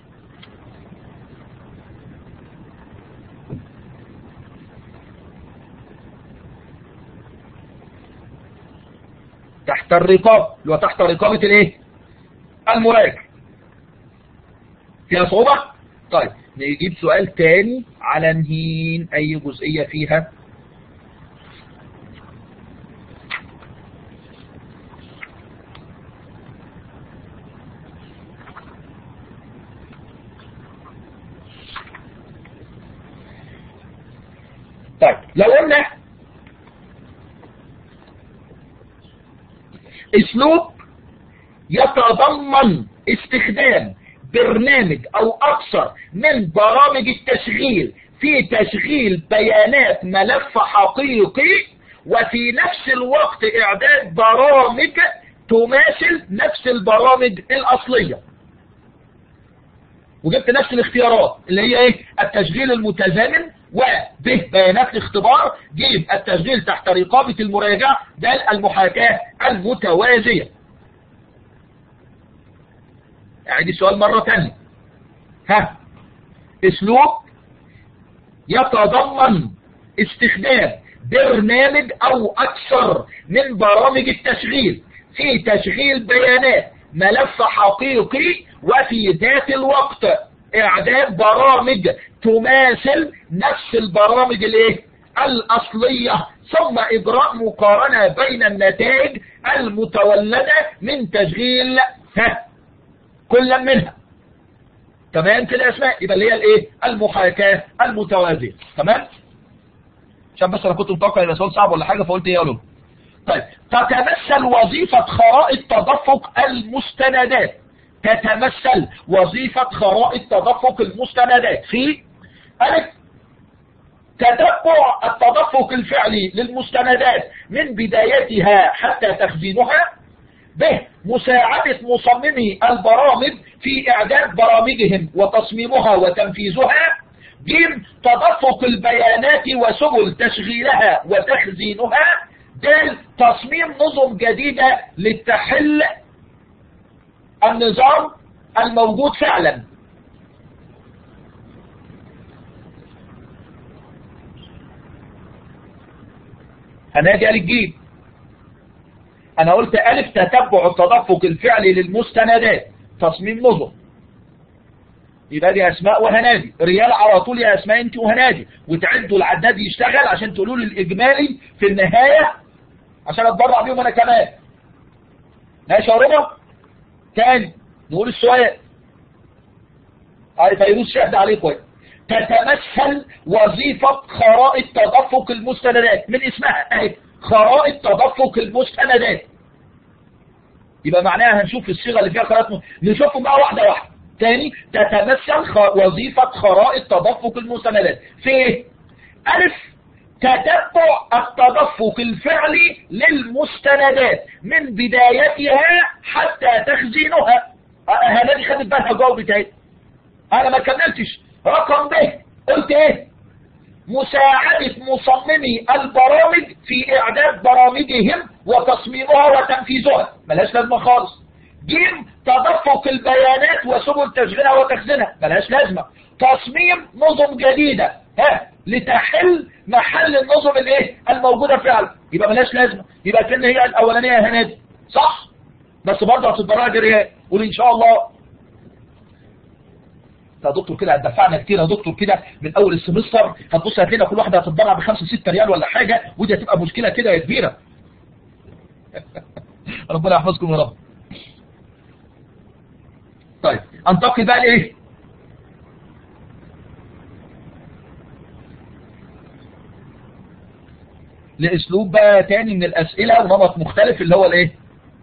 تحت الرقابة اللي هو تحت رقابة الايه المراجع. فيها صعوبة؟ طيب نجيب سؤال تاني على نهين اي جزئية فيها. طيب لو قلنا اسلوب يتضمن استخدام برنامج او اكثر من برامج التشغيل في تشغيل بيانات ملف حقيقي، وفي نفس الوقت اعداد برامج تماثل نفس البرامج الاصلية، وجبت نفس الاختيارات اللي هي ايه التشغيل المتزامن، وب بيانات الاختبار، ج التشغيل تحت رقابة المراجع، د المحاكاة المتوازية. اعيد السؤال مرة تانية. ها اسلوب يتضمن استخدام برنامج او اكثر من برامج التشغيل في تشغيل بيانات ملف حقيقي، وفي ذات الوقت اعداد برامج تماثل نفس البرامج الايه الاصلية، ثم اجراء مقارنة بين النتائج المتولدة من تشغيل ها كل منها. تمام كده اسماء، يبقى اللي هي الايه المحاكاة المتوازية. تمام عشان بس انا كنت متوقع يبقى سؤال صعب ولا حاجة فقلت ايه اقوله. طيب تتمثل وظيفة خرائط تدفق المستندات تتمثل وظيفة خرائط تدفق المستندات في ألف تتبع التدفق الفعلي للمستندات من بدايتها حتى تخزينها، ب مساعدة مصممي البرامج في إعداد برامجهم وتصميمها وتنفيذها، ج تدفق البيانات وسبل تشغيلها وتخزينها، د تصميم نظم جديدة للتحل النظام الموجود فعلا. هناجي للجيم. انا قلت الف تتبع التدفق الفعلي للمستندات تصميم نظم، يبقى دي اسماء وهنادي. ريال على طول يا اسماء انت وهنادي، وتعدوا العداد يشتغل عشان تقولوا لي الاجمالي في النهايه عشان اتبرع بيهم انا كمان. ماشي يا رضا؟ تاني نقول السؤال. عارف فيروز شهد عليه كويس. تتمثل وظيفة خرائط تدفق المستندات من اسمها اهي خرائط تدفق المستندات، يبقى معناها هنشوف الصيغة اللي فيها خرائط م... نشوفهم بقى واحدة واحدة. تاني تتمثل خ... وظيفة خرائط تدفق المستندات في ايه؟ ألف تتبع التدفق الفعلي للمستندات من بدايتها حتى تخزينها. هنادي خدت بالها جواب بتاعي انا ما كملتش. رقم ب قلت ايه؟ مساعدة مصممي البرامج في اعداد برامجهم وتصميمها وتنفيذها، ملهاش لازمة خالص. ج تدفق البيانات وسبل تشغيلها وتخزينها، ملهاش لازمة. تصميم نظم جديدة ها لتحل محل النظم الايه الموجودة فعلا، يبقى ملهاش لازمة. يبقى كان هي الاولانية هنادي صح، بس برضه هتتبرع جريان. قول ان شاء الله. يا دكتور كده هتدفعنا كتير يا دكتور كده من اول السمستر، هتبص هتلاقينا كل واحده هتتبرع بخمسة ستة ريال ولا حاجه، ودي هتبقى مشكله كده يا كبيره. ربنا يحفظكم يا رب. طيب انتقل بقى لايه؟ لاسلوب بقى تاني من الاسئله ونمط مختلف اللي هو الايه؟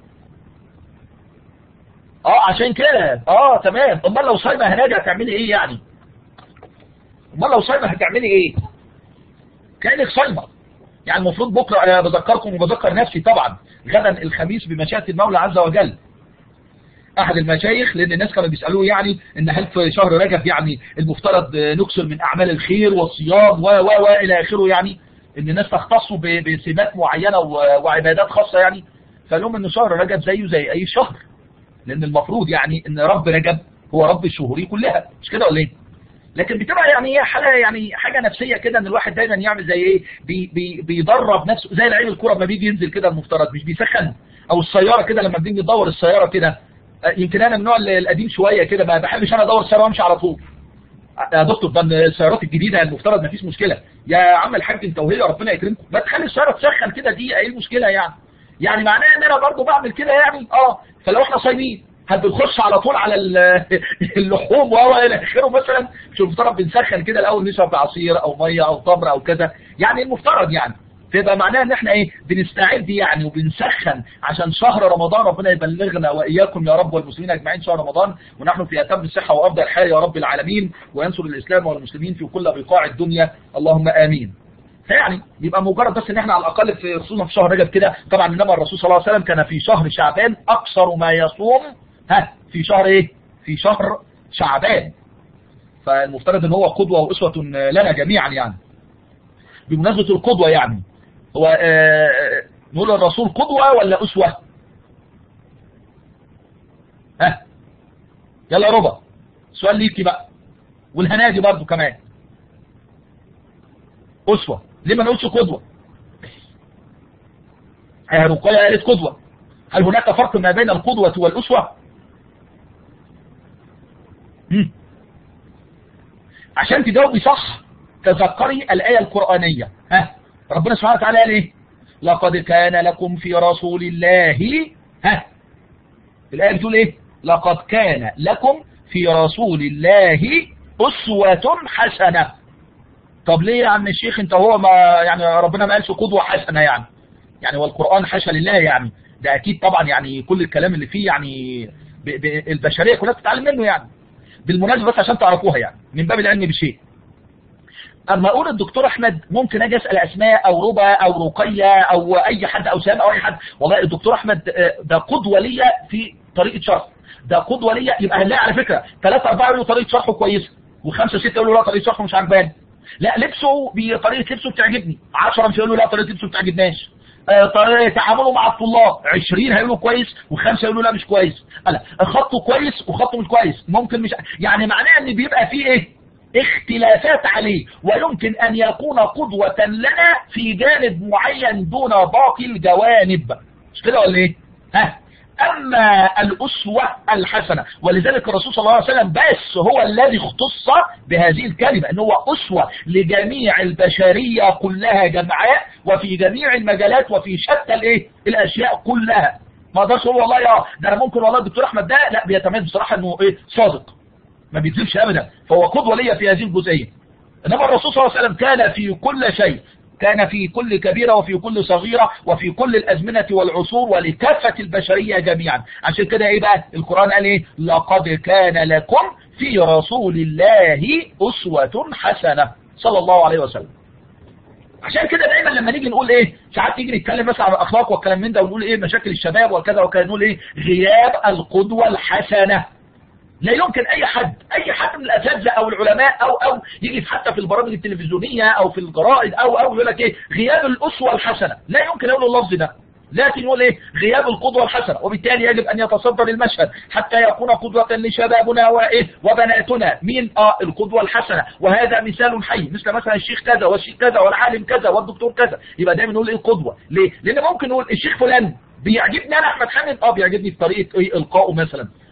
اه عشان كده اه تمام. امال لو صايمه هناجي هتعملي ايه يعني؟ امال لو صايمه هتعملي ايه؟ كانك صايمه. يعني المفروض بكره انا بذكركم وبذكر نفسي طبعا غدا الخميس بمشيئه المولى عز وجل احد المشايخ، لان الناس كانوا بيسالوه يعني ان هل في شهر رجب يعني المفترض نكثر من اعمال الخير والصيام و و و الى اخره، يعني ان الناس تختصوا بسمات معينه وعبادات خاصه يعني. فقال لهم ان شهر رجب زيه زي اي شهر، لان المفروض يعني ان رب رجب هو رب الشهور كلها، مش كده ولا ايه؟ لكن بتبقى يعني هي حاجه يعني حاجه نفسيه كده، ان الواحد دايما يعمل زي ايه، بي بي بيدرب نفسه زي لعيب الكوره لما بيجي ينزل كده المفترض مش بيسخن، او السياره كده لما بنيجي ندور السياره كده. يمكن انا من النوع القديم شويه كده ما بحبش انا ادور السياره وامشي على طول. يا دكتور ده السيارات الجديده المفترض ما فيش مشكله، يا عم الحاج انت وهي ربنا يكرمكم ما تخلي السياره تسخن كده، دي ايه المشكله يعني؟ يعني معناه ان انا برضه بعمل كده يعني اه. فلو احنا صايمين هل بنخش على طول على اللحوم و الى اخره مثلا؟ مش المفترض بنسخن كده الاول نشرب عصير او ميه او تمر او كذا يعني المفترض يعني. فيبقى معناه ان احنا ايه بنستعد يعني وبنسخن عشان شهر رمضان ربنا يبلغنا واياكم يا رب والمسلمين اجمعين شهر رمضان ونحن في اتم الصحه وافضل حال يا رب العالمين، وينصر الاسلام والمسلمين في كل بقاع الدنيا اللهم امين. فيعني يبقى مجرد بس ان احنا على الاقل في خصوصا في شهر رجب كده. طبعا انما الرسول صلى الله عليه وسلم كان في شهر شعبان اقصر ما يصوم ها في شهر ايه؟ في شهر شعبان. فالمفترض ان هو قدوه واسوه لنا جميعا يعني. بمناسبه القدوه يعني هو آه نقول الرسول قدوة ولا أسوة؟ ها يلا يا ربا سؤال ليكي بقى والهنادي برضو كمان. أسوة ليه ما نقولش قدوة؟ يا رقية قالت قدوة. هل هناك فرق ما بين القدوة والأسوة؟ مم. عشان تجاوبي صح تذكري الآية القرآنية. ها ربنا سبحانه وتعالى قال ايه؟ لقد كان لكم في رسول الله ها الآية بتقول ايه؟ لقد كان لكم في رسول الله أسوة حسنة. طب ليه يا عم الشيخ انت هو ما يعني ربنا ما قالش قدوة حسنة يعني؟ يعني والقرآن حاشا لله يعني، ده اكيد طبعا يعني كل الكلام اللي فيه يعني ب ب البشرية كلها بتتعلم منه يعني. بالمناسبة بس عشان تعرفوها يعني من باب العلم بشيء. اما اقول الدكتور احمد ممكن اجي اسال اسماء او ربا او رقيه او اي حد او سام او اي حد، والله الدكتور احمد ده قدوه ليا في طريقه شرح، ده قدوه ليا. يبقى هنلاقي على فكره ثلاثه اربعه يقولوا طريقه شرحه كويسه، وخمسه سته يقولوا لا طريقه شرحه مش عجباني. لا لبسه بطريقه لبسه بتعجبني، عشرة مش هيقولوا لا طريقه لبسه ما بتعجبناش. طريقه تعامله مع الطلاب عشرين هيقولوا كويس وخمسه يقولوا لا مش كويس. لا خطه كويس وخطه مش كويس ممكن مش يعني معناه ان بيبقى فيه ايه؟ اختلافات عليه، ويمكن ان يكون قدوة لنا في جانب معين دون باقي الجوانب، مش كده ولا ايه؟ ها اما الاسوة الحسنة، ولذلك الرسول صلى الله عليه وسلم بس هو الذي اختص بهذه الكلمة ان هو اسوة لجميع البشرية كلها جمعاء وفي جميع المجالات وفي شتى الايه الاشياء كلها. ما اقدرش اقول والله يا ده انا ممكن والله الدكتور احمد ده لا بيتميز بصراحة انه ايه صادق ما بيكذبش ابدا، فهو قدوه ليا في هذه الجزئيه. انما الرسول صلى الله عليه وسلم كان في كل شيء، كان في كل كبيره وفي كل صغيره وفي كل الازمنه والعصور ولكافه البشريه جميعا. عشان كده ايه بقى القران قال ايه؟ لقد كان لكم في رسول الله اسوه حسنه صلى الله عليه وسلم. عشان كده دايما لما نيجي نقول ايه ساعات نيجي نتكلم مثلا عن الاخلاق والكلام من ده ونقول ايه مشاكل الشباب وكذا وكذا، نقول ايه غياب القدوه الحسنه. لا يمكن اي حد اي حد من الاساتذه او العلماء او او يجي حتى في البرامج التلفزيونيه او في الجرائد او او يقول لك ايه غياب الاسوه الحسنه، لا يمكن يقول اللفظ ده، لكن يقول ايه غياب القدوه الحسنه. وبالتالي يجب ان يتصدر المشهد حتى يكون قدوه لشبابنا وايه وبناتنا. مين؟ اه القدوه الحسنه، وهذا مثال حي مثل مثلا الشيخ كذا والشيخ كذا والعالم كذا والدكتور كذا. يبقى دايما نقول ايه القدوه. ليه؟ لان ممكن نقول الشيخ فلان بيعجبني انا احمد حامد اه بيعجبني في طريقه ايه القائه مثلا،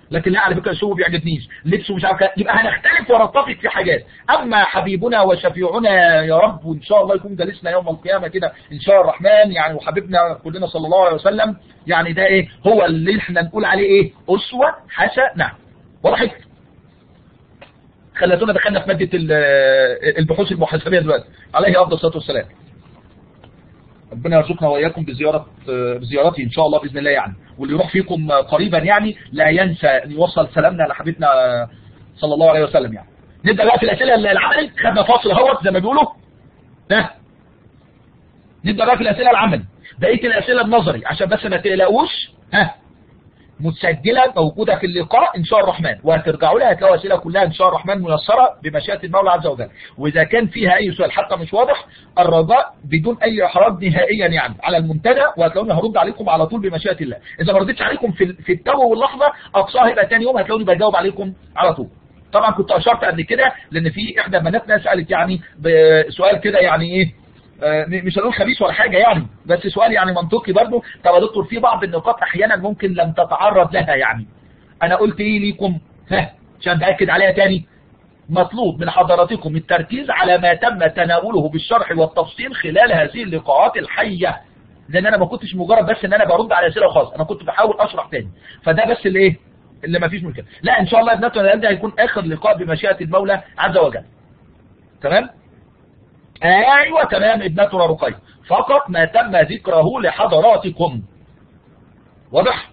لكن لا على فكره اسلوبه بيعجبنيش، لبسه مش عارف، يبقى هنختلف ونتفق في حاجات. اما حبيبنا وشفيعنا يا رب، وان شاء الله يكون جالسنا يوم القيامه كده ان شاء الرحمن يعني، وحبيبنا كلنا صلى الله عليه وسلم، يعني ده ايه هو اللي احنا نقول عليه ايه اسوه حسنه. وضحت؟ خلتونا دخلنا في ماده البحوث المحاسبيه دلوقتي، عليه افضل الصلاه والسلام. ربنا يرزقنا واياكم بزياره بزيارته ان شاء الله باذن الله يعني، واللي يروح فيكم قريبا يعني لا ينسى ان يوصل سلامنا لحبيبنا صلى الله عليه وسلم يعني. نبدا بقى في الاسئله العملي، خدنا فاصل اهوت زي ما بيقولوا ده. نبدا بقى في الاسئله العملي، بقيه الاسئله النظري عشان بس ما تقلقوش، ها متسجله موجوده في اللقاء ان شاء الرحمن، وهترجعوا لها هتلاقوا اسئله كلها ان شاء الرحمن ميسره بمشيئه المولى عز وجل. واذا كان فيها اي سؤال حتى مش واضح، الرجاء بدون اي احراج نهائيا يعني على المنتدى، وهتلاقوني هرد عليكم على طول بمشيئه الله. اذا ما ردتش عليكم في في التو واللحظه اقصاها يبقى ثاني يوم هتلاقوني بجاوب عليكم على طول. طبعا كنت اشرت قبل كده لان في احدى بناتنا سالت يعني بسؤال كده يعني ايه، مش هنقول خبيث ولا حاجه يعني، بس سؤال يعني منطقي برضه. طب يا دكتور في بعض النقاط احيانا ممكن لم تتعرض لها يعني، انا قلت ايه ليكم ها عشان باكد عليها تاني، مطلوب من حضراتكم التركيز على ما تم تناوله بالشرح والتفصيل خلال هذه اللقاءات الحيه، لان انا ما كنتش مجرد بس ان انا برد على اسئله وخلاص، انا كنت بحاول اشرح تاني، فده بس اللي ايه اللي ما فيش مشكله. لا ان شاء الله ابناتنا ده هيكون اخر لقاء بمشيئه المولى عز وجل. تمام؟ ايوه تمام ابنتنا رقية، فقط ما تم ذكره لحضراتكم. واضح؟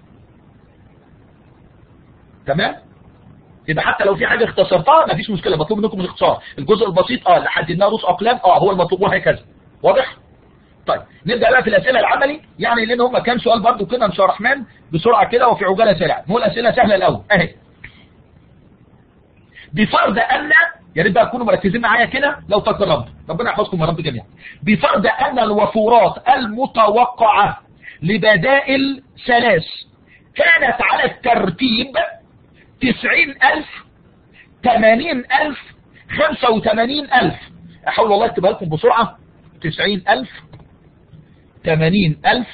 تمام؟ يبقى حتى لو في حاجه اختصرتها مفيش مشكله، مطلوب منكم الاختصار، الجزء البسيط اه اللي حددناه رؤوس اقلام اه هو المطلوب وهكذا. واضح؟ طيب نبدا بقى في الاسئله العملي يعني، لان هم كام سؤال برضو كده ان شاء الرحمن بسرعه كده وفي عجاله سريعه. هو الاسئله سهله الاول اهي. بفرض ان، يا ريت بقى تكونوا مركزين معايا كده لو تكرمت، ربنا يحفظكم يا رب جميعا. بفرض ان الوفورات المتوقعه لبدائل ثلاث كانت على الترتيب تسعين ألف، ثمانين ألف، خمسة وثمانين ألف. احاول والله اكتبها لكم بسرعه. تسعين ألف، ثمانين ألف،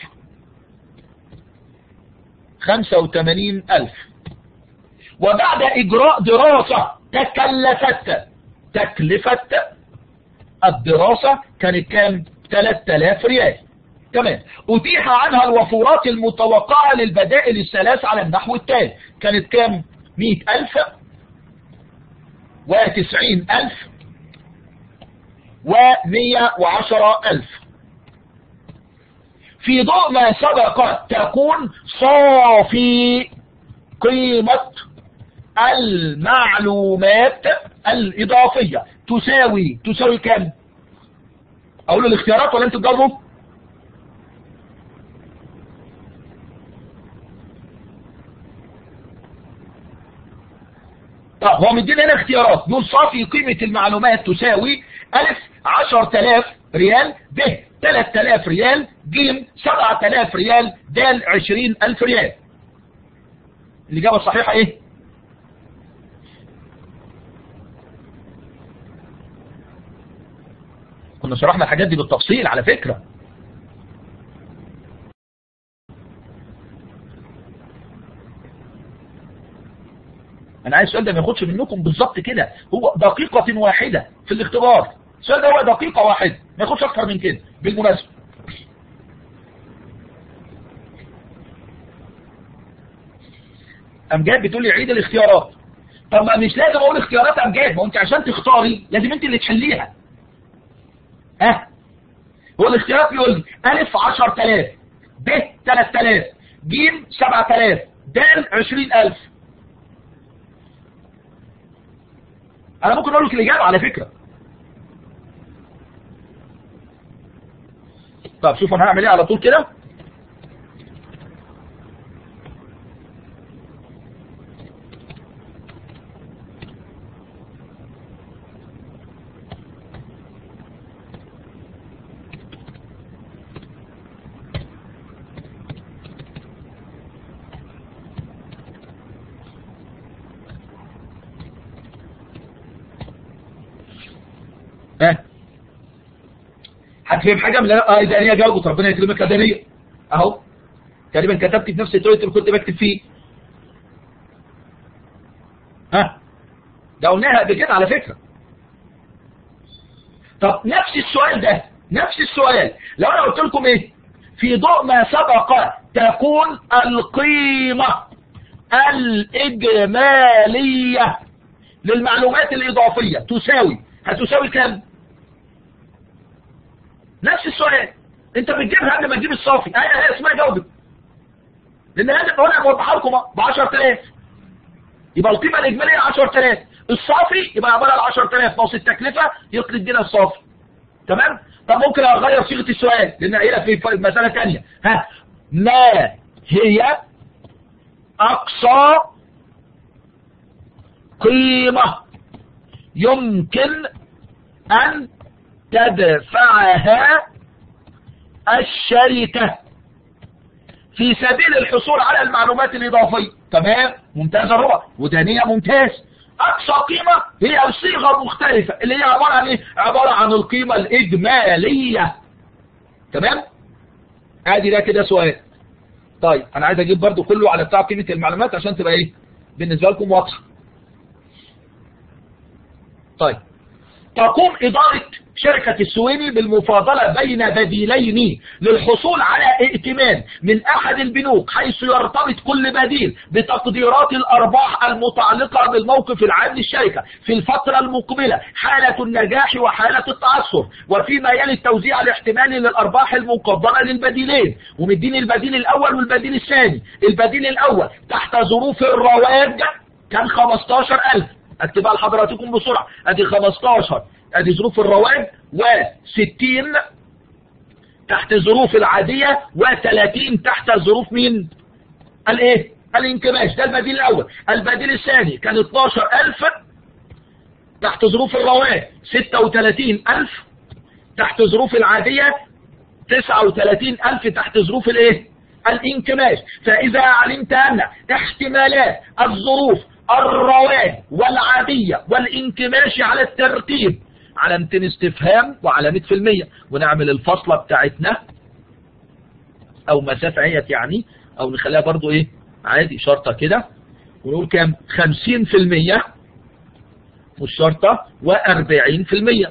خمسة وثمانين ألف. وبعد إجراء دراسة تكلفت، تكلفة الدراسة كانت كام؟ ثلاثة آلاف ريال. تمام. أتيح عنها الوفورات المتوقعة للبدائل الثلاث على النحو التالي، كانت كام؟ مئة ألف، وتسعين ألف، ومئة وعشرة ألف. في ضوء ما سبق تكون صافي قيمة المعلومات الإضافية تساوي تساوي كام؟ أقول الاختيارات ولا أنتوا تجاوبوا؟ طب هو مدينا هنا اختيارات، نقول صافي قيمة المعلومات تساوي ألف عشرة آلاف ريال، ب ثلاثة آلاف ريال، ج سبعة آلاف ريال، د عشرين ألف ريال. الإجابة الصحيحة إيه؟ كنا شرحنا الحاجات دي بالتفصيل على فكرة. أنا عايز السؤال ده ما ياخدش منكم بالظبط كده، هو دقيقة واحدة في الاختبار، السؤال ده هو دقيقة واحدة ما ياخدش أكتر من كده بالمناسبة. أمجاد بتقول لي عيد الاختيارات. طب ما مش لازم أقول اختيارات أمجاد، ما أنت عشان تختاري لازم أنت اللي تحليها. ها هو الاختيارات بيقول لي ألف عشرة آلاف، ب ثلاثة آلاف، ج سبعة آلاف، د عشرين ألف. أنا ممكن أقول لك الإجابة على فكرة. طب شوفوا أنا هعمل إيه على طول كده. ها هتفهم حاجه من اه دانيه جاوبت، ربنا يكرمك يا دانيه اهو. تقريبا كتبت في نفس التويتر اللي كنت بكتب فيه. ها ده قلناها قبل كده على فكرة. طب نفس السؤال ده، نفس السؤال لو انا قلت لكم ايه في ضوء ما سبق تكون القيمة الإجمالية للمعلومات الإضافية تساوي، هتساوي كام؟ نفس السؤال انت بتجيبها قبل ما تجيب الصافي، هي هي اسمها جودة، لان هذا هنا موضحها لكم ب عشرة آلاف، يبقى القيمة الإجمالية عشرة آلاف، الصافي يبقى عبارة عن عشرة آلاف ناقص التكلفة يطلق لنا الصافي. تمام؟ طب ممكن اغير صيغة السؤال لان هي في مسألة ثانية. ها ما هي اقصى قيمة يمكن ان تدفعها الشركة في سبيل الحصول على المعلومات الإضافية؟ تمام، ممتاز الرؤى ودانية ممتاز. أقصى قيمة هي صيغة مختلفة اللي هي عبارة عن إيه؟ عبارة عن القيمة الإجمالية. تمام؟ ادي ده كده سؤال. طيب أنا عايز أجيب برضو كله على بتاع قيمة المعلومات عشان تبقى إيه بالنسبة لكم واضحة. طيب تقوم إدارة شركة السويني بالمفاضلة بين بديلين للحصول على ائتمان من أحد البنوك، حيث يرتبط كل بديل بتقديرات الأرباح المتعلقة بالموقف العام للشركة في الفترة المقبلة، حالة النجاح وحالة التعثر، وفيما يلي التوزيع الاحتمالي للأرباح المقدرة للبديلين. ومدين البديل الأول والبديل الثاني. البديل الأول تحت ظروف الرواج كان خمستاشر ألف، اكتبها لحضراتكم بسرعة، ادي خمستاشر ادي ظروف الرواج، وستين تحت ظروف العادية، وثلاثين تحت ظروف مين؟ الايه؟ الانكماش. ده البديل الاول. البديل الثاني كان اتناشر ألف تحت ظروف الرواج، ستة وثلاثين ألف تحت ظروف العادية، تسعة وثلاثين ألف تحت ظروف الايه؟ الانكماش. فاذا علمت ان احتمالات الظروف الرواج والعادية والانكماش على الترتيب علامتين استفهام وعلامة في المية، ونعمل الفاصلة بتاعتنا او مسافة يعني، او نخليها برضو ايه عادي شرطة كده، ونقول كام؟ خمسين في المية مش شرطة، واربعين في المية.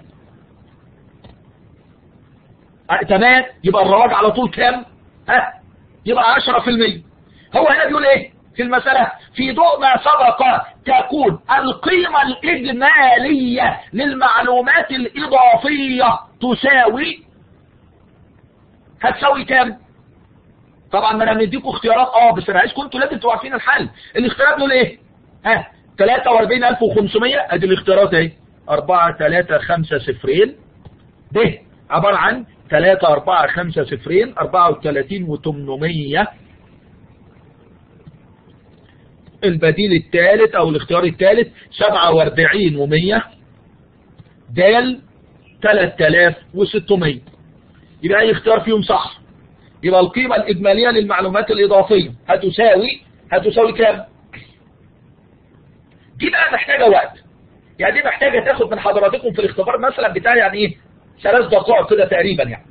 اه تمام، يبقى الرواج على طول كام؟ ها يبقى عشرة في المية. هو هنا بيقول ايه في المسألة؟ في ضوء ما سبق تكون القيمة الإجمالية للمعلومات الإضافية تساوي، هتساوي كام؟ طبعا ما انا مديكم اختيارات اه بس انا عايزكم انتوا لازم تبقوا عارفين الحل. الاختيارات دول ايه؟ ها تلاتة واربعين ألف وخمسمية، ادي الاختيارات اهي، أربعة تلاتة خمسة صفرين، ده عبارة عن تلاتة أربعة خمسة صفرين، أربعة وثلاثين وتمنمية. البديل الثالث او الاختيار الثالث سبعة واربعين ومية، دال تلاتة آلاف وستمية. يبقى اي اختيار فيهم صح. يبقى القيمة الاجمالية للمعلومات الاضافية هتساوي هتساوي كام؟ دي بقى محتاجة وقت، يعني دي محتاجة تاخد من حضراتكم في الاختبار مثلا بتاع يعني ايه ثلاث دقائق كده تقريبا يعني.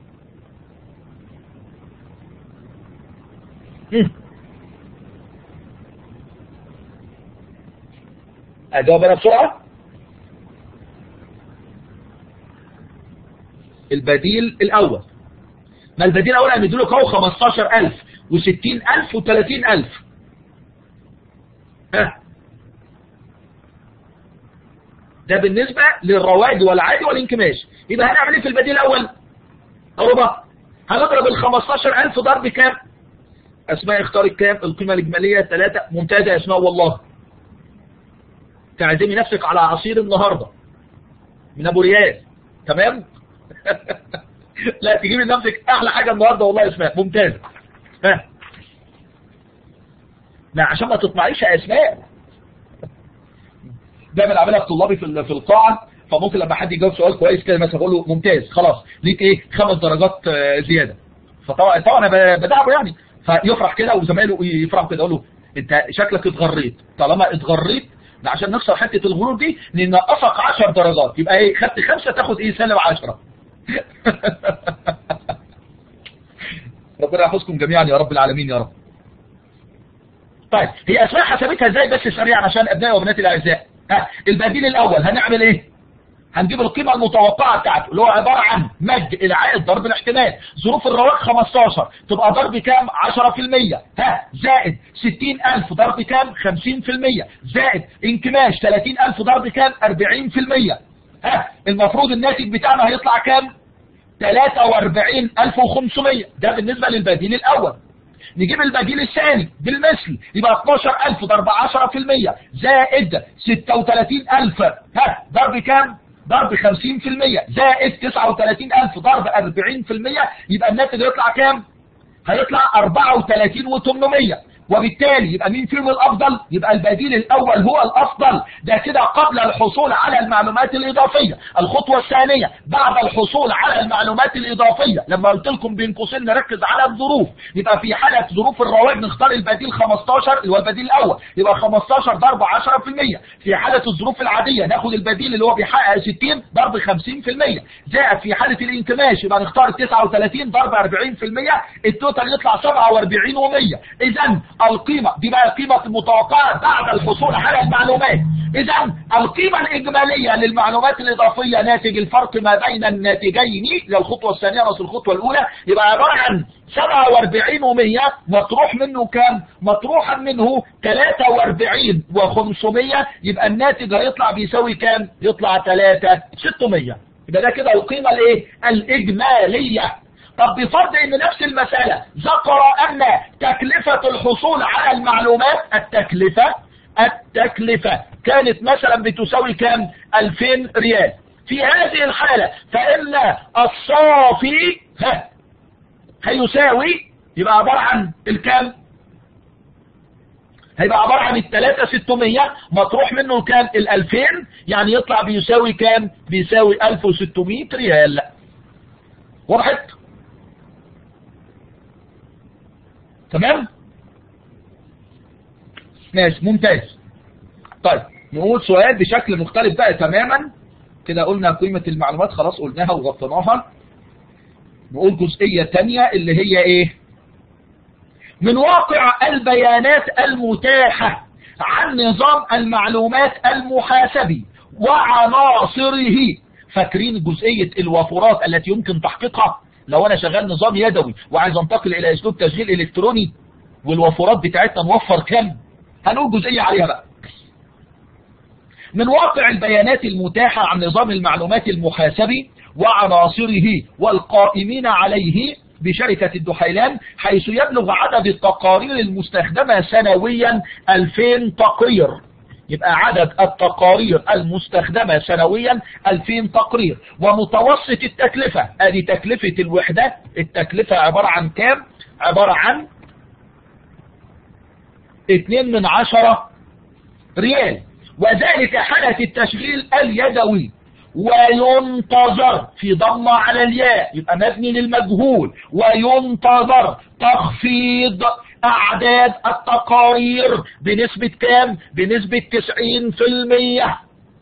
مم. اجاوب انا بسرعة. البديل الاول، ما البديل الاول هيدوا لك اهو خمستاشر ألف وستين ألف وثلاثين ألف. ها ده بالنسبة للرواج والعادي والانكماش. يبقى هنعمل ايه في البديل الاول؟ اهو بقى هنضرب ال خمستاشر ألف ضرب كام؟ اسماء اختارت كام؟ القيمة الاجمالية ثلاثة. ممتازة يا اسماء والله، تعزمي نفسك على عصير النهاردة من ابو ريال. تمام. لا تجيبي لنفسك احلى حاجة النهاردة والله يا اسماء، ممتازة. ها لا عشان ما تطمعيش يا اسماء، دايما اعملها الطلابي في في القاعة، فممكن لما حد يجاوب سؤال كويس كده مثلا اقول له ممتاز خلاص ليك ايه خمس درجات زيادة. فطبعا طبعا انا بدعمه يعني، فيفرح كده وزمايله يفرحوا كده، اقول له انت شكلك اتغريت. طالما اتغريت ده عشان نكسر حته الغرور دي ننقصك عشر درجات، يبقى ايه خدت خمسة تاخد ايه سالب عشرة. ربنا يحفظكم جميعا يا رب العالمين يا رب. طيب هي اسماء حسبتها ازاي بس سريعا عشان ابنائي وبناتي الاعزاء؟ ها البديل الاول هنعمل ايه؟ هنجيب القيمة المتوقعة بتاعته اللي هو عبارة عن مد العائد ضرب الاحتمال. ظروف الرواج خمستاشر تبقى ضرب كام؟ عشرة في المية. ها زائد ستين ألف ضرب كام؟ خمسين في المية. زائد انكماش تلاتين ألف ضرب كام؟ أربعين في المية. ها المفروض الناتج بتاعنا هيطلع كام؟ تلاتة وأربعين ألف وخمسمية. ده بالنسبة للبديل الأول. نجيب البديل الثاني بالمثل يبقى اتناشر ألف ضرب عشرة في المية زائد ستة وتلاتين ألف ها ضرب كام؟ ضرب خمسين في المية زائد تسعة وتلاتين ألف ضرب أربعين في المية. يبقى الناتج يطلع كام؟ هيطلع أربعة وتلاتين وتمنمية. وبالتالي يبقى مين فيهم الافضل؟ يبقى البديل الاول هو الافضل. ده كده قبل الحصول على المعلومات الاضافيه. الخطوه الثانيه بعد الحصول على المعلومات الاضافيه، لما قلت لكم بين قوسين نركز على الظروف، يبقى في حاله ظروف الرواج نختار البديل خمستاشر اللي هو البديل الاول، يبقى خمستاشر ضرب عشرة في المية. في حاله الظروف العاديه ناخد البديل اللي هو بيحقق ستين ضرب خمسين في المية. زائد في حاله الانكماش يبقى نختار تسعة وتلاتين ضرب أربعين في المية. التوتال يطلع سبعة وأربعين ومية. اذا القيمة دي بقى القيمة المتوقعة بعد الحصول على المعلومات. اذا القيمة الاجمالية للمعلومات الاضافية ناتج الفرق ما بين الناتجين للخطوة الثانية نص الخطوة الاولى يبقى عبارة عن سبعة وأربعين ومية. مطروح منه كام؟ مطروحا منه تلاتة وأربعين وخمسمية. يبقى الناتج هيطلع بيساوي كام؟ يطلع تلاتة ستمية. يبقى ده كده القيمة الايه؟ الاجمالية. طب بفرض ان نفس المسألة ذكر ان تكلفة الحصول على المعلومات التكلفة التكلفة كانت مثلا بتساوي كام؟ ألفين ريال. في هذه الحالة فإن الصافي ها هيساوي يبقى عبارة عن الكام؟ هيبقى عبارة عن التلاتة ستمية مطروح منه كام؟ الألفين، يعني يطلع بيساوي كام؟ بيساوي ألف وستمية ريال. وضحت؟ تمام؟ ماشي ممتاز. طيب نقول سؤال بشكل مختلف بقى تماما. كده قلنا قيمة المعلومات خلاص قلناها وغطيناها. نقول جزئية تانية اللي هي ايه؟ من واقع البيانات المتاحة عن نظام المعلومات المحاسبي وعناصره. فاكرين جزئية الوفرات التي يمكن تحقيقها لو انا شغال نظام يدوي وعايز انتقل الى اسلوب تشغيل الكتروني، والوفرات بتاعتنا نوفر كام؟ هنقول جزئية عليها بقى. من واقع البيانات المتاحة عن نظام المعلومات المحاسبي وعناصره والقائمين عليه بشركة الدحيلان، حيث يبلغ عدد التقارير المستخدمة سنويا ألفين تقرير. يبقى عدد التقارير المستخدمة سنويا ألفين تقرير. ومتوسط التكلفة، ادي تكلفة الوحدة. التكلفة عبارة عن كام؟ عبارة عن اتنين من عشرة ريال. وذلك حالة التشغيل اليدوي. وينتظر في ضمة على الياء يبقى مبني للمجهول. وينتظر تخفيض أعداد التقارير بنسبة كام؟ بنسبة تسعين في المية.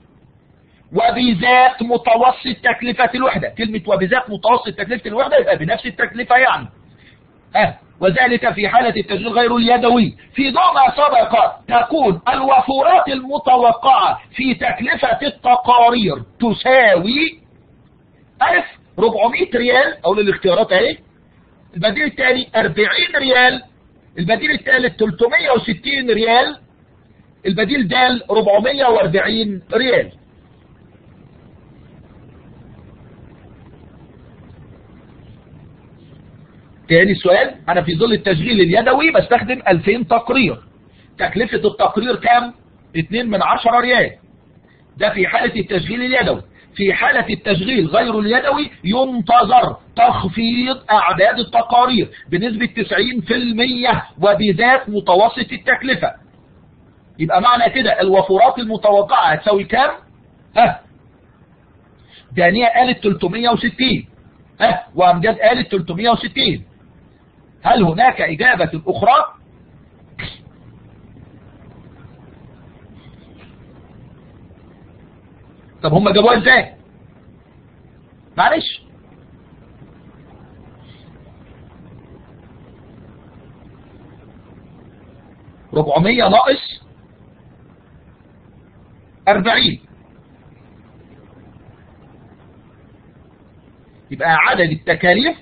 وبذات متوسط تكلفة الوحدة. كلمة وبذات متوسط تكلفة الوحدة يبقى بنفس التكلفة يعني. ها وذلك في حالة التشغيل غير اليدوي. في ضوء ما سبق تكون الوفورات المتوقعة في تكلفة التقارير تساوي ألف وأربعمية ريال. أقول الاختيارات اهي. البديل الثاني أربعين ريال. البديل الثالث تلتمية وستين ريال. البديل د أربعمية وأربعين ريال. تاني سؤال، انا في ظل التشغيل اليدوي بستخدم ألفين تقرير. تكلفة التقرير كام؟ اتنين من عشرة ريال. ده في حالة التشغيل اليدوي. في حالة التشغيل غير اليدوي ينتظر تخفيض اعداد التقارير بنسبة تسعين في المية وبذات متوسط التكلفة. يبقى معنى كده الوفرات المتوقعة هتساوي كام؟ ها دانية قالت تلتمية وستين. ها وامجاد قالت تلتمية وستين. هل هناك إجابة أخرى؟ طب هم جابوها ازاي؟ معلش أربعمية ناقص أربعين، يبقى عدد التكاليف.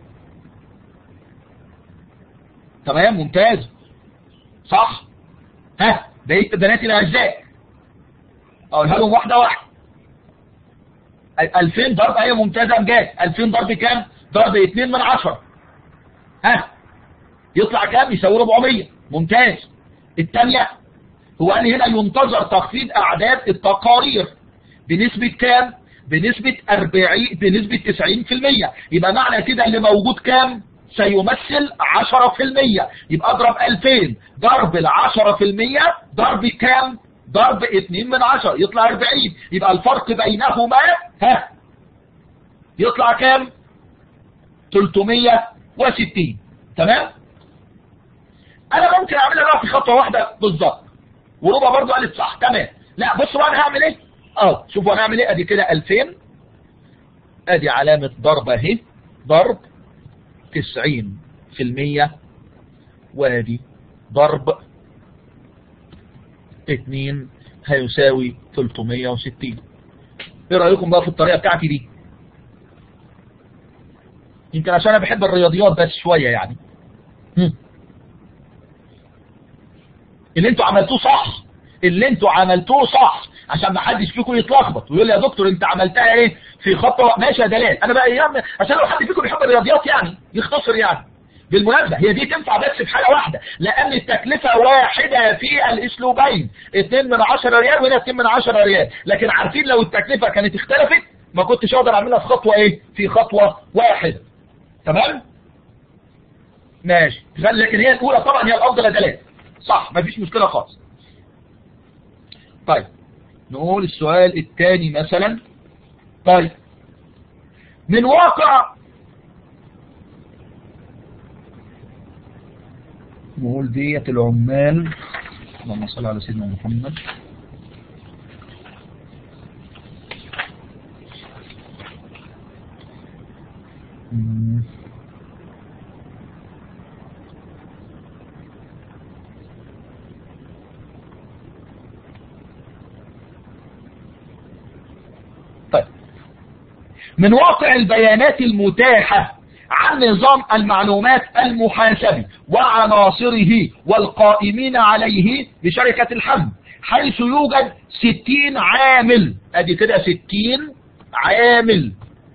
تمام، ممتاز، صح. ها بقيت بنات الاعزاء اقولها لهم واحده واحده. ألفين ضرب، هي ممتازه امجاد. ألفين ضرب كام؟ ضرب اتنين من عشرة. ها يطلع كام؟ يساوي أربعمية. ممتاز. الثانيه، هو قال لي هنا ينتظر تخفيض اعداد التقارير بنسبه كام؟ بنسبه أربعين، بنسبه تسعين في المية. يبقى معنى كده اللي موجود كام؟ سيمثل عشرة في المية. يبقى اضرب ألفين ضرب ال عشرة في المية ضرب كام؟ ضرب اتنين من عشرة، يطلع أربعين. يبقى الفرق بينهما ها يطلع كام؟ تلتمية وستين. تمام. انا ممكن اعملها بقى في خطوه واحده بالظبط، وربا برضو قالت صح. تمام. لا بصوا بقى انا هعمل ايه. اه شوفوا انا هعمل ايه. ادي كده ألفين، ادي علامه ضرب اهي، ضرب تسعين في المية، وادي ضرب اتنين هيساوي تلتمية وستين. ايه رأيكم بقى في الطريقة بتاعتي دي؟ يمكن عشان انا بحب الرياضيات بس شوية يعني. هم. اللي انتوا عملتوه صح، اللي انتوا عملتوه صح، عشان ما حدش فيكم يتلخبط ويقول لي يا دكتور انت عملتها ايه في خطوه. ماشي يا دلال، انا بقى ايام عشان لو حد فيكم بيحب الرياضيات يعني يختصر يعني. بالمناسبه هي دي تنفع بس في حاله واحده، لان التكلفه واحده في الاسلوبين، اتنين من عشرة ريال وهنا اتنين من عشرة ريال. لكن عارفين لو التكلفه كانت اختلفت ما كنتش اقدر اعملها في خطوه ايه، في خطوه واحده. تمام ماشي. لكن هي الاولى طبعا هي الافضل يا دلال، صح، مفيش مشكله خالص. طيب نقول السؤال الثاني مثلا. طيب من واقع، نقول ديت العمال، اللهم صل على سيدنا محمد. طيب من واقع البيانات المتاحة عن نظام المعلومات المحاسبي وعناصره والقائمين عليه بشركة الحمل، حيث يوجد ستين عامل، ادي كده ستين عامل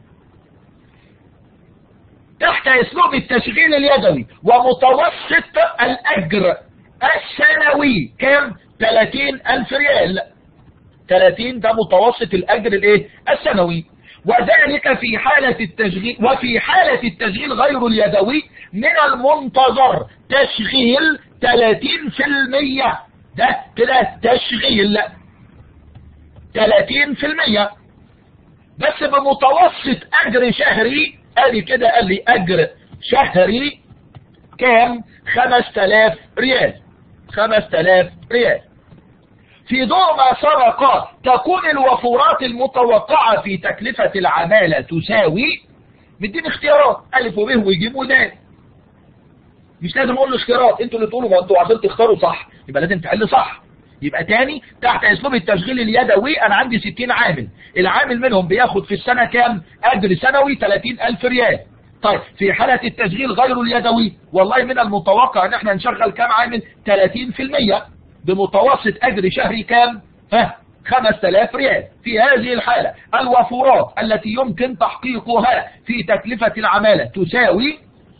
تحت اسلوب التشغيل اليدوي، ومتوسط الاجر السنوي كام؟ ثلاثين ألف ريال. ثلاثين ده متوسط الاجر الايه السنوي. وذلك في حالة التشغيل، وفي حالة التشغيل غير اليدوي من المنتظر تشغيل ثلاثين في المية. ده كده تشغيل ثلاثين في المية بس بمتوسط اجر شهري. ادي كده قال لي اجر شهري كام؟ خمس تلاف ريال. خمس تلاف ريال. في ضوء ما سبق تكون الوفورات المتوقعة في تكلفة العمالة تساوي، مدين اختيارات ألف وب وجيم ودال، مش لازم اقول له اختيارات، انتوا اللي تقولوا، ما انتوا عشان تختاروا صح يبقى لازم تحل صح. يبقى تاني تحت اسلوب التشغيل اليدوي انا عندي ستين عامل، العامل منهم بياخد في السنة كام؟ اجر سنوي ثلاثين ألف ريال. طيب في حالة التشغيل غير اليدوي والله من المتوقع ان احنا نشغل كام عامل؟ ثلاثين في المية بمتوسط اجر شهري كام؟ ها خمس تلاف ريال. في هذه الحالة الوفورات التي يمكن تحقيقها في تكلفة العمالة تساوي،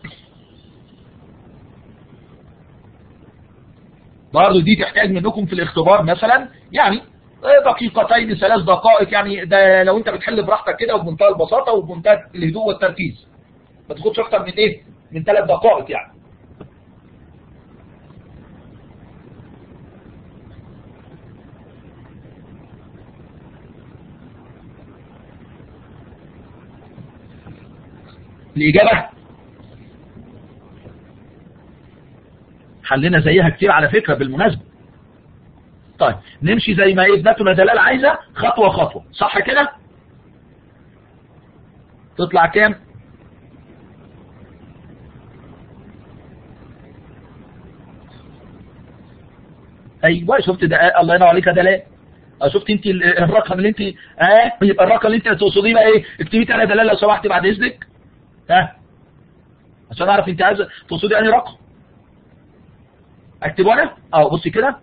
برضه دي تحتاج منكم في الاختبار مثلا يعني دقيقتين ثلاث دقائق يعني، ده لو انت بتحل براحتك كده وبمنتهى البساطة وبمنتهى الهدوء والتركيز، ما تاخدش اكتر من ايه؟ من ثلاث دقائق يعني. الإجابة حلنا زيها كتير على فكرة بالمناسبة. طيب نمشي زي ما ابنتنا دلال عايزة، خطوة خطوة، صح كده؟ تطلع كام؟ ايوه شفت ده آه الله ينور عليك ده لا اه شفت انت الرقم اللي انت اه يبقى الرقم اللي انت تقصديه بقى ايه؟ اكتبي لي دلاله لو سمحتي بعد اذنك ها آه. عشان اعرف انت عايزه تقصدي انهي رقم. اكتبه انا اه بصي كده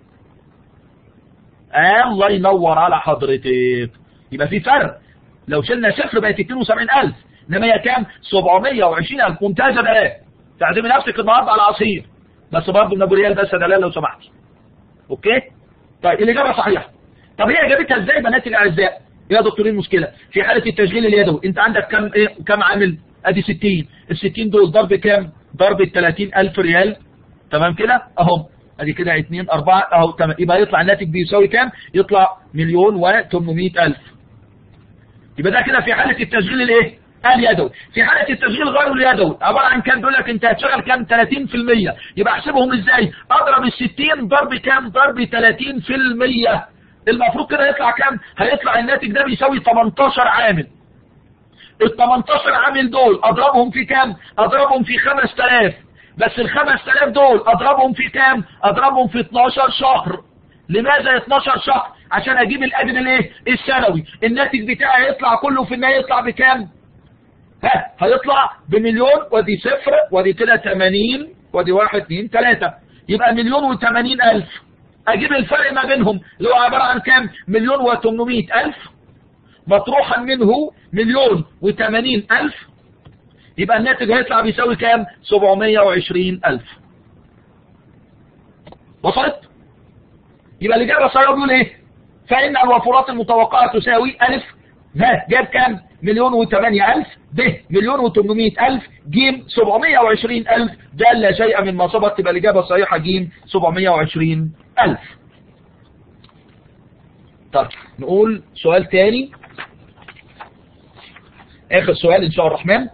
آه الله ينور على حضرتك. يبقى في فرق، لو شلنا صفر بقت اتنين وسبعين ألف، انما هي كام؟ سبعمية وعشرين ألف. ممتازه ده ايه؟ تعزمي نفسك النهارده على عصير بس برضه من ابو ريال بس يا دلال لو سمحتي. اوكي طيب الاجابه صحيحه. طب هي جابتها ازاي بنات الاعزاء؟ يا دكتور ايه المشكله؟ في حاله التشغيل اليدوي انت عندك كام ايه كام عامل؟ ادي ستين، ال ستين دول ضرب كام؟ ضرب ال ثلاثين ألف ريال. تمام كده اهو ادي كده اتنين اربعة اهو تمام. يبقى يطلع الناتج بيساوي كام؟ يطلع مليون وتمنمية ألف. يبقى ده كده في حاله التشغيل الايه؟ اليدوي. في حاله التشغيل غير اليدوي عباره عن كام؟ بيقول لك انت هتشغل كام؟ ثلاثين في المية. يبقى احسبهم ازاي؟ اضرب ال ستين ضرب كام؟ ضرب ثلاثين في المية. المفروض كده يطلع كام؟ هيطلع الناتج ده بيساوي تمنتاشر عامل. ال تمنتاشر عامل دول اضربهم في كام؟ اضربهم في خمسة آلاف. بس ال خمسة آلاف دول اضربهم في كام؟ اضربهم في اتناشر شهر. لماذا اتناشر شهر؟ عشان اجيب الاجر الايه؟ السنوي. الناتج بتاعي هيطلع كله في النهايه يطلع بكام؟ ها هيطلع بمليون ودي صفر ودي كده تمانين ودي واحد اتنين تلاتة، يبقى مليون وتمانين ألف. اجيب الفرق ما بينهم اللي هو عباره عن كام؟ مليون وتمنمية ألف مطروحا منه مليون وتمانين ألف، يبقى الناتج هيطلع بيساوي كام؟ سبعمية وعشرين ألف. وصلت؟ يبقى الإجابة الصحيحة بيقول إيه؟ فإن الوفرات المتوقعة تساوي ألف ها جاب كام؟ مليون وثمانية ألف، ب مليون وثمانمية ألف، ج سبعمية وعشرين ألف، د لا شيء من ما سبق. تبقى الإجابة الصحيحة ج سبعمية وعشرين ألف. طيب نقول سؤال تاني، آخر سؤال إن شاء الله الرحمن.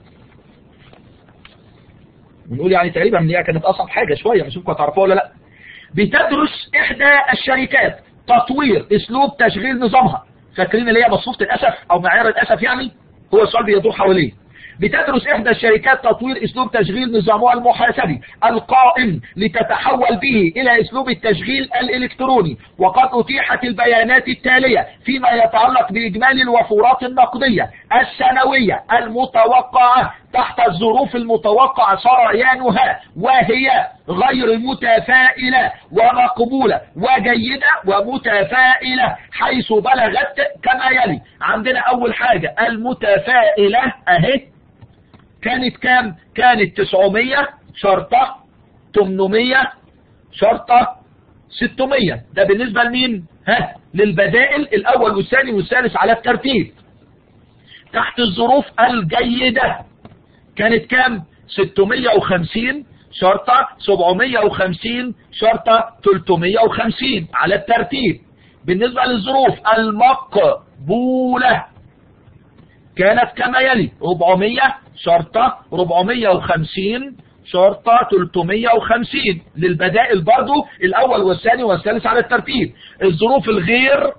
ونقول يعني تقريبا ان هي كانت أصعب حاجة شوية، مش ممكن تعرفوها ولا لا. بتدرس إحدى الشركات تطوير أسلوب تشغيل نظامها. فاكرين اللي هي مصفوفة الأسف أو معيار الأسف؟ يعني هو السؤال بيدور حواليه. بتدرس إحدى الشركات تطوير أسلوب تشغيل نظامها المحاسبي القائم لتتحول به إلى أسلوب التشغيل الإلكتروني، وقد أتيحت البيانات التالية فيما يتعلق بإجمالي الوفورات النقدية السنوية المتوقعة تحت الظروف المتوقع سريانها، وهي غير متفائلة ومقبولة وجيدة ومتفائلة حيث بلغت كما يلي. عندنا أول حاجة المتفائلة أهي كانت كام؟ كانت تسعمية شرطة تمنمية شرطة ستمية. ده بالنسبة لمين؟ ها للبدائل الأول والثاني والثالث على الترتيب. تحت الظروف الجيدة كانت كام؟ ستمية وخمسين شرطة سبعمية وخمسين شرطة تلتمية وخمسين على الترتيب. بالنسبة للظروف المقبولة كانت كما يلي أربعمية شرطة أربعمية وخمسين شرطة تلتمية وخمسين للبدائل برضو الأول والثاني والثالث على الترتيب. الظروف الغير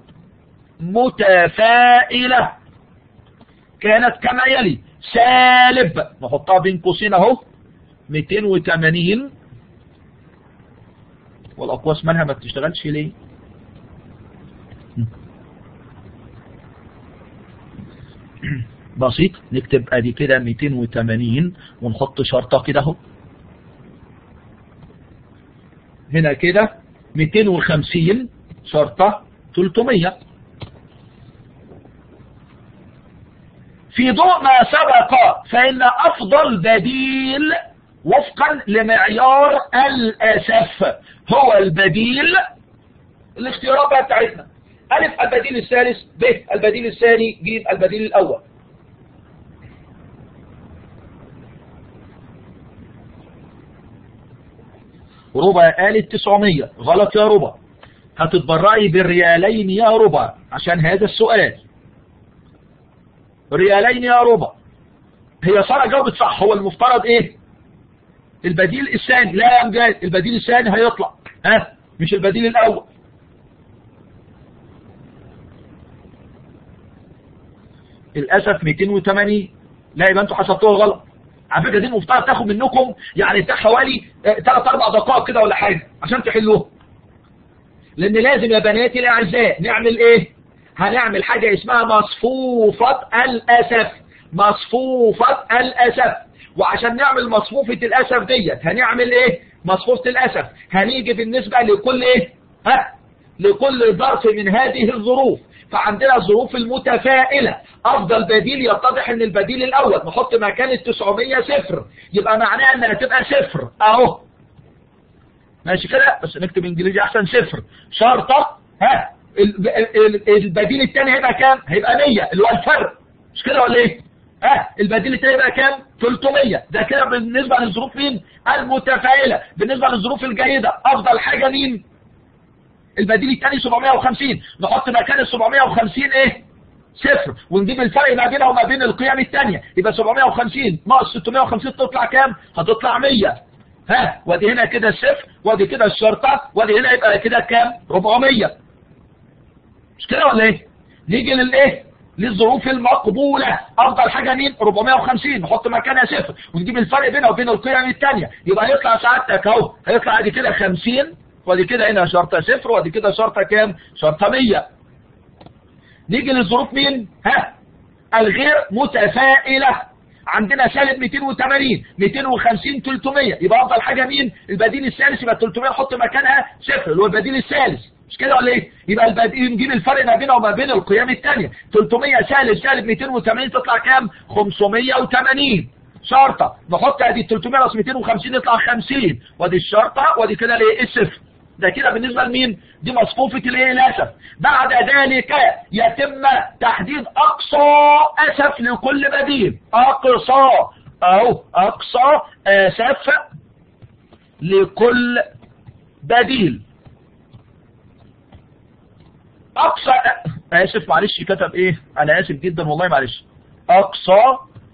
متفائلة كانت كما يلي سالب، نحطها بين قوسين اهو ميتين وتمانين. والأقواس مالها ما بتشتغلش ليه؟ بسيط، نكتب ادي كده ميتين وتمانين ونحط شرطة كده اهو. هنا كده ميتين وخمسين شرطة تلتمية. في ضوء ما سبق فإن أفضل بديل وفقا لمعيار الأسف هو البديل. الاختيارات بقى بتاعتنا: ألف البديل الثالث، ب البديل الثاني، ج البديل الأول. ربع قالت تسعمية، غلط يا ربع. هتتبرعي بالريالين يا ربع عشان هذا السؤال. ريالين يا ربع. هي سارة جاوبت صح، هو المفترض ايه؟ البديل الثاني. لا يا امجاد، البديل الثاني هيطلع ها مش البديل الاول. للاسف ميتين وتمانين. لا يبقى انتوا حسبتوها غلط. على فكره دي المفترض تاخد منكم يعني بتاع حوالي ثلاث اربع دقائق كده ولا حاجه عشان تحلوها. لان لازم يا بناتي الاعزاء نعمل ايه؟ هنعمل حاجة اسمها مصفوفة الاسف. مصفوفة الاسف. وعشان نعمل مصفوفة الاسف ديت هنعمل ايه؟ مصفوفة الاسف هنيجي بالنسبة لكل ايه؟ ها؟ لكل ظرف من هذه الظروف. فعندنا الظروف المتفائلة افضل بديل يتضح ان البديل الاول نحط مكان التسعمية صفر، يبقى معناها انها تبقى صفر اهو. ماشي كده، بس نكتب انجليزي احسن. صفر شرطة ها البديل الثاني هيبقى كام؟ هيبقى مية اللي هو الفرق، مش كده ولا ايه؟ ها البديل الثاني هيبقى كام؟ تلتمية. ده كده بالنسبة للظروف مين؟ المتفائلة. بالنسبة للظروف الجيدة افضل حاجة مين؟ البديل الثاني سبعمية وخمسين، نحط مكان ال سبعمية وخمسين ايه؟ صفر، ونجيب الفرق ما بينها وما بين القيم الثانية، يبقى سبعمية وخمسين ناقص ستمية وخمسين تطلع كام؟ هتطلع مية. ها وادي هنا كده الصفر، وادي كده الشرطة، وادي هنا يبقى كده كام؟ أربعمية. مش كده ولا ايه؟ نيجي للايه؟ للظروف المقبولة افضل حاجة مين؟ أربعمية وخمسين، نحط مكانها صفر ونجيب الفرق بينها وبين القيم الثانية، يبقى هيطلع سعادتك اهو، هيطلع ادي كده خمسين، وادي كده هنا شرطة صفر، وادي كده شرطة كام؟ شرطة مية. نيجي للظروف مين؟ ها الغير متفائلة. عندنا سالب مئتين وثمانين، مئتين وخمسين، تلتمية، يبقى افضل حاجة مين؟ البديل الثالث، يبقى تلتمية نحط مكانها صفر اللي هو البديل الثالث، مش كده ولا ايه؟ يبقى البديل نجيب الفرق ما بينه وما بين القيم الثانية، تلتمية سالب سالب مئتين وثمانين تطلع كام؟ خمسمية وثمانين. شرطة نحط ادي تلتمية ناقص مئتين وخمسين يطلع خمسين، وادي الشرطة، وادي كده الايه؟ الصفر. ده كده بالنسبة لمين؟ دي مصفوفة الايه؟ الاسف. بعد ذلك يتم تحديد اقصى اسف لكل بديل. اقصى اهو اقصى اسف لكل بديل. اقصى اسف معلش كتب ايه؟ انا اسف جدا والله معلش. اقصى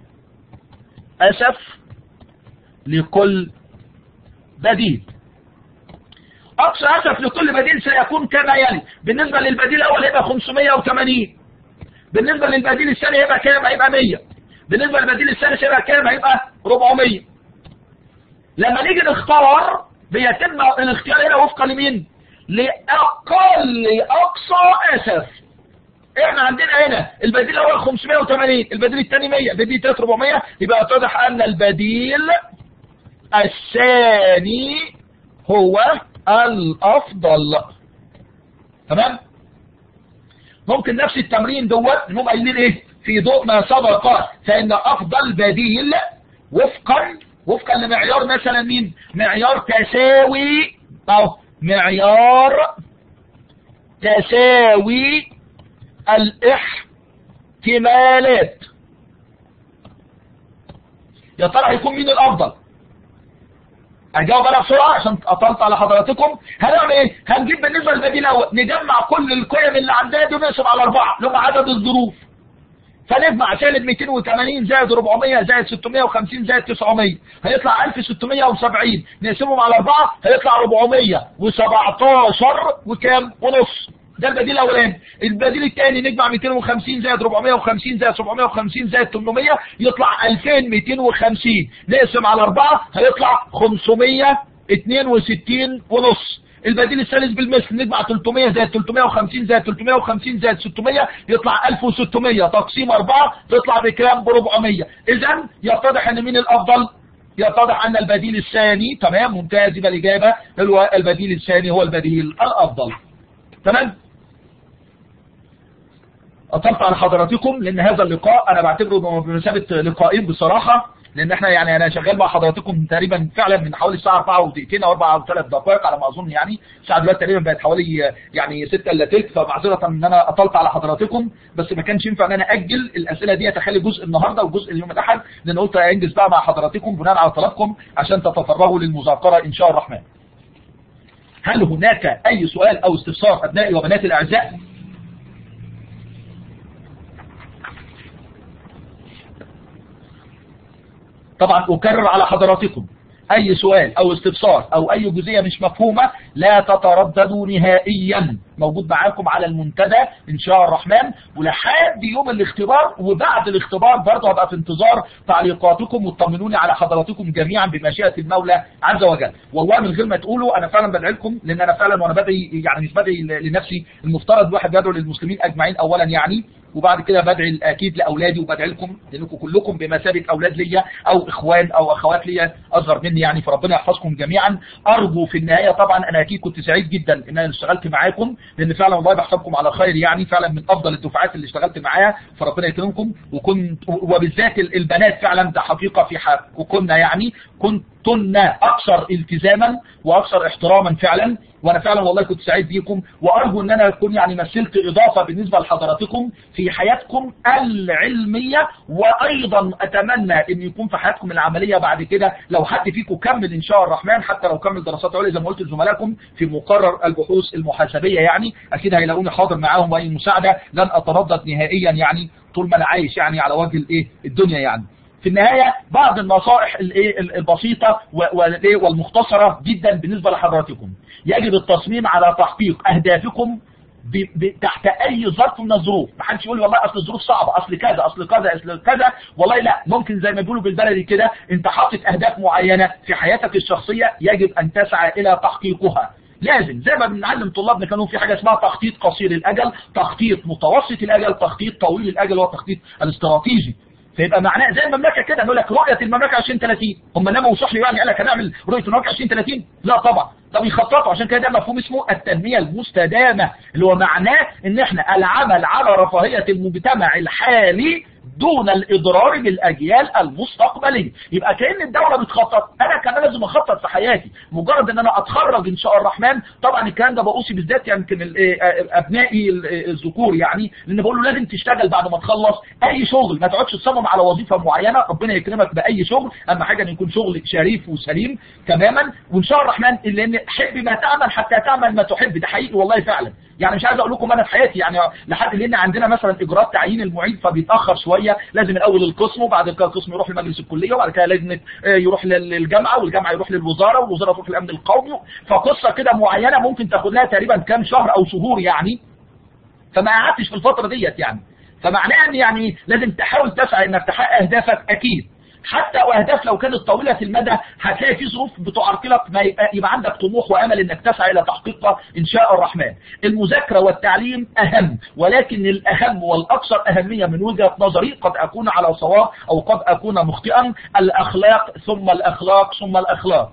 اسف لكل بديل. اقصى اسف لكل بديل سيكون كما يلي. بالنسبة للبديل الاول هيبقى خمسمية وثمانين، بالنسبة للبديل الثاني هيبقى كام؟ هيبقى مية، بالنسبة للبديل الثالث هيبقى كام؟ هيبقى أربعمية. لما نيجي نختار بيتم الاختيار هنا وفقا لمين؟ لأقل أقصى أسف. احنا عندنا هنا البديل الاول خمسمية وثمانين، البديل الثاني مية، البديل الثالث أربعمية، يبقى يتضح ان البديل الثاني هو الافضل. تمام؟ ممكن نفس التمرين دوت نقوم قايلين ايه؟ في ضوء ما سبق فان افضل بديل وفقا وفقا لمعيار مثلا مين؟ معيار تساوي او معيار تساوي الاحتمالات. يا ترى هيكون مين الافضل؟ اجاوب انا بسرعه عشان اطلت على حضراتكم. هنعمل ايه؟ هنجيب بالنسبه للبديل الاول نجمع كل القيم اللي عندنا دي ونقسم على اربعه اللي هم عدد الظروف. فنجمع سالب مئتين وثمانين زائد أربعمية زائد ستمية وخمسين زائد تسعمية هيطلع ألف وستمية وسبعين، نقسمهم على اربعه هيطلع أربعمية وسبعتاشر وكام؟ ونص. ده البديل الاولاني. البديل الثاني نجمع مئتين وخمسين زائد أربعمية وخمسين زائد سبعمية وخمسين زائد ثمانمية يطلع ألفين ومئتين وخمسين، نقسم على اربعه هيطلع خمسمية واثنين وستين ونص. البديل الثالث بالمثل نجمع تلتمية زائد تلتمية وخمسين زائد تلتمية وخمسين زائد ستمية يطلع ألف وستمية، تقسيم اربعه تطلع بكام؟ ب أربعمية. اذا يتضح ان مين الافضل؟ يتضح ان البديل الثاني. تمام ممتاز، يبقى الاجابه هو البديل الثاني هو البديل الافضل. تمام؟ أطلت على حضراتكم لأن هذا اللقاء أنا بعتبره بمثابة لقائين بصراحة، لأن احنا يعني أنا شغال مع حضراتكم تقريبا فعلا من حوالي الساعة أربعة ودقيقتين أو أربعة أو ثلاث دقائق على ما أظن. يعني الساعة دلوقتي تقريبا بقت حوالي يعني ستة إلا تلت، فمعذرة إن أنا أطلت على حضراتكم، بس ما كانش ينفع إن أنا أجل الأسئلة دي أخلي جزء النهاردة وجزء اليوم الأحد، لأن قلت أنجز بقى مع حضراتكم بناء على طلبكم عشان تتفرغوا للمذاكرة إن شاء الرحمن. هل هناك أي سؤال أو استفسار أبنائي وبناتي الأعزاء؟ طبعا أكرر على حضراتكم اي سؤال او استفسار او اي جزئية مش مفهومة لا تترددوا نهائيا، موجود معاكم على المنتدى ان شاء الرحمن، ولحد يوم الاختبار وبعد الاختبار برضه هبقى في انتظار تعليقاتكم وتطمنوني على حضراتكم جميعا بمشيئة المولى عز وجل. والله من غير ما تقولوا انا فعلا بدعي لكم، لان انا فعلا وانا بدعي يعني مش بدعي لنفسي، المفترض واحد يدعو للمسلمين اجمعين اولا يعني، وبعد كده بدعي اكيد لاولادي وبدعي لكم لانكم كلكم بمثابه اولاد ليا او اخوان او اخوات ليا اصغر مني يعني، فربنا يحفظكم جميعا. ارجو في النهايه طبعا انا اكيد كنت سعيد جدا ان انا اشتغلت معاكم، لان فعلا والله بحسبكم على خير يعني، فعلا من افضل الدفعات اللي اشتغلت معاها، فربنا يكرمكم. وكنت وبالذات البنات فعلا ده حقيقه في حقكم يعني، كنتن اكثر التزاما واكثر احتراما فعلا، وانا فعلا والله كنت سعيد بيكم، وارجو ان انا اكون يعني مثلت اضافه بالنسبه لحضراتكم في حياتكم العلميه، وايضا اتمنى ان يكون في حياتكم العمليه بعد كده لو حد فيكم كمل ان شاء الرحمن، حتى لو كمل دراسات عليا زي ما قلت لزملائكم في مقرر البحوث المحاسبيه يعني، اكيد هيلاقوني حاضر معاهم واي مساعده لن اتردد نهائيا يعني طول ما انا عايش يعني على وجه الايه الدنيا يعني. في النهاية بعض النصائح الايه البسيطة والمختصرة جدا بالنسبة لحضراتكم. يجب التصميم على تحقيق اهدافكم تحت اي ظرف من الظروف. ما حدش يقول لي والله اصل الظروف صعبة، اصل كذا اصل كذا اصل كذا، والله لا، ممكن زي ما بيقولوا بالبلدي كده انت حاطط اهداف معينة في حياتك الشخصية يجب ان تسعى الى تحقيقها. لازم زي ما بنعلم طلابنا كانوا في حاجة اسمها تخطيط قصير الاجل، تخطيط متوسط الاجل، تخطيط طويل الاجل، والتخطيط الاستراتيجي. فيبقى معناه زي المملكه كده، نقول لك رؤيه المملكه عشرين ثلاثين، هم ناموا وصحوا يعني قال لك هنعمل رؤيه المملكه عشرين ثلاثين؟ لا طبعا، ده بيخططوا. عشان كده ده مفهوم اسمه التنميه المستدامه، اللي هو معناه ان احنا العمل على رفاهيه المجتمع الحالي دون الاضرار بالاجيال المستقبليه. يبقى كأن الدوله بتخطط، انا كمان لازم اخطط في حياتي. مجرد ان انا اتخرج ان شاء الرحمن، طبعا الكلام ده بقوصي بالذات يمكن يعني ابنائي الذكور يعني، لان بقول له لازم تشتغل بعد ما تخلص اي شغل، ما تقعدش تصمم على وظيفه معينه، ربنا يكرمك باي شغل، اهم حاجه ان يكون شغل شريف وسليم تماما. وان شاء الرحمن لان حب ما تعمل حتى تعمل ما تحب، ده حقيقي والله فعلا يعني. مش عايز اقول لكم انا في حياتي يعني لحد لان عندنا مثلا اجراءات تعيين المعيد فبيتاخر شويه، لازم الاول القسم وبعد كده القسم يروح لمجلس الكليه وبعد كده لازم يروح للجامعه والجامعه يروح للوزاره والوزاره تروح للامن القومي، فقصه كده معينه ممكن تاخد لها تقريبا كام شهر او شهور يعني، فما قعدتش في الفتره ديت يعني. فمعناه ان يعني لازم تحاول تسعى انك تحقق اهدافك اكيد، حتى واهداف لو كانت طويله المدى هتلاقي في ظروف بتعرقلك، ما يبقى, يبقى عندك طموح وامل انك تسعى الى تحقيقها ان شاء الرحمن. المذاكره والتعليم اهم، ولكن الاهم والاكثر اهميه من وجهه نظري، قد اكون على صواب او قد اكون مخطئا، الاخلاق ثم الاخلاق ثم الاخلاق.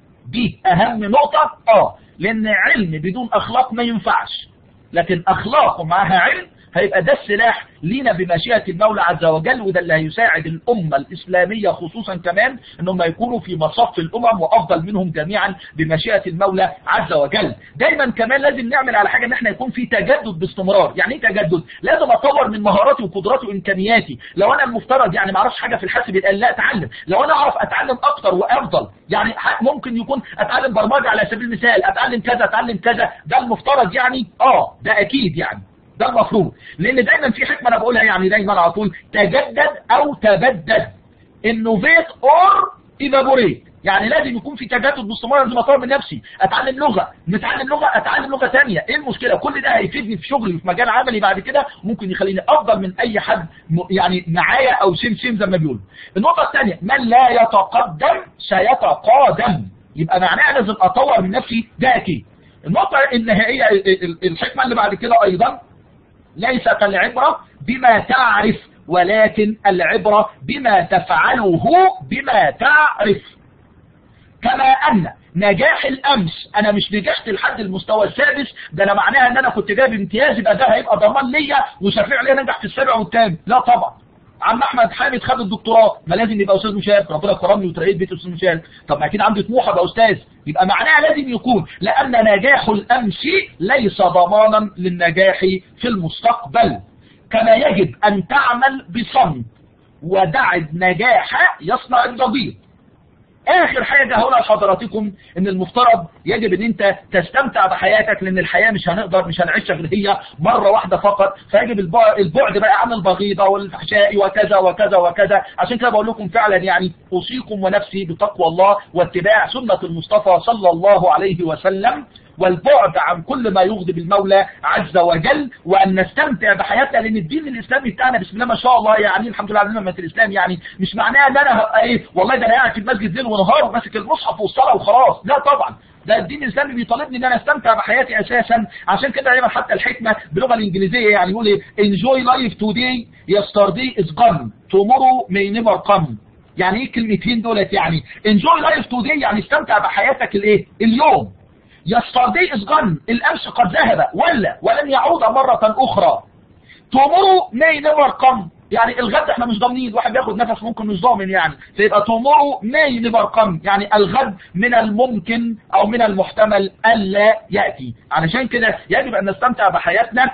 دي اهم نقطه، اه لان علم بدون اخلاق ما ينفعش، لكن اخلاق معها علم هيبقى ده السلاح لينا بمشيئة المولى عز وجل، وده اللي هيساعد الأمة الإسلامية خصوصا كمان انهم يكونوا في مصف الأمم وأفضل منهم جميعا بمشيئة المولى عز وجل. دايما كمان لازم نعمل على حاجة ان احنا يكون في تجدد باستمرار. يعني ايه تجدد؟ لازم اطور من مهاراتي وقدراتي وامكانياتي. لو انا المفترض يعني ما اعرفش حاجة في الحاسب يبقى لا اتعلم، لو انا اعرف اتعلم اكتر وافضل يعني ممكن يكون اتعلم برمجة على سبيل المثال، اتعلم كذا اتعلم كذا، ده المفترض يعني، اه ده اكيد يعني ده المفروض. لان دايما في حكمه انا بقولها يعني دايما على طول، تجدد او تبدد، انوفيت اور ايفابوريت، يعني لازم يكون في تجدد باستمرار. لازم اطور من نفسي، اتعلم لغه، نتعلم لغه، اتعلم لغه ثانيه، ايه المشكله؟ كل ده هيفيدني في شغلي في مجال عملي بعد كده، ممكن يخليني افضل من اي حد يعني معايا او سيم سيم زي ما بيقولوا. النقطه الثانيه، من لا يتقدم سيتقادم، يبقى معناها لازم اطور من نفسي، ده اكيد. النقطه النهائيه الحكمه اللي بعد كده ايضا، ليست العبرة بما تعرف ولكن العبرة بما تفعله بما تعرف. كما أن نجاح الأمس أنا مش نجحت لحد المستوى السادس، ده أنا معناها أن أنا كنت جايب امتياز، يبقى ده هيبقى ضمان ليا وشفيع ليا نجح في السابع والثامن، لا طبعا. عم احمد حامد خد الدكتوراه، ما لازم يبقى استاذ مشارك، ربنا كرمني وترقيت بيت استاذ مشارك، طب ما اكيد عندي طموح ابقى استاذ، يبقى معناها لازم يكون، لان نجاح الامس ليس ضمانا للنجاح في المستقبل. كما يجب ان تعمل بصمت، ودع النجاح يصنع الضجيج. اخر حاجة هقولها لحضراتكم ان المفترض يجب ان انت تستمتع بحياتك، لان الحياة مش هنقدر مش هنعيشها غير هي مرة واحدة فقط، فيجب البعد بقى عن البغيضة والفحشاء وكذا وكذا وكذا. عشان كده بقول لكم فعلا يعني اوصيكم ونفسي بتقوى الله واتباع سنة المصطفى صلى الله عليه وسلم، والبعد عن كل ما يغضب المولى عز وجل، وان نستمتع بحياتنا، لان الدين الاسلامي بتاعنا بسم الله ما شاء الله يعني الحمد لله على نعمة الاسلام، يعني مش معناه ان انا هبقى ايه والله ده انا قاعد في المسجد ليل ونهار وماسك المصحف والصلاه وخلاص، لا طبعا، ده الدين الاسلامي بيطالبني ان انا استمتع بحياتي اساسا. عشان كده دايما حتى الحكمه باللغه الانجليزيه يعني يقول ايه enjoy life today yesterday is gone tomorrow may never come. يعني ايه الكلمتين دولت؟ يعني enjoy life today يعني استمتع بحياتك الايه اليوم، yesterday is gone الامس قد ذهب ولا ولن يعود مرة اخرى، tomorrow may never come يعني الغد احنا مش ضامنين، الواحد بياخد نفس ممكن مش ضامن يعني، فيبقى tomorrow may never come يعني الغد من الممكن او من المحتمل الا يأتي. علشان كده يجب ان نستمتع بحياتنا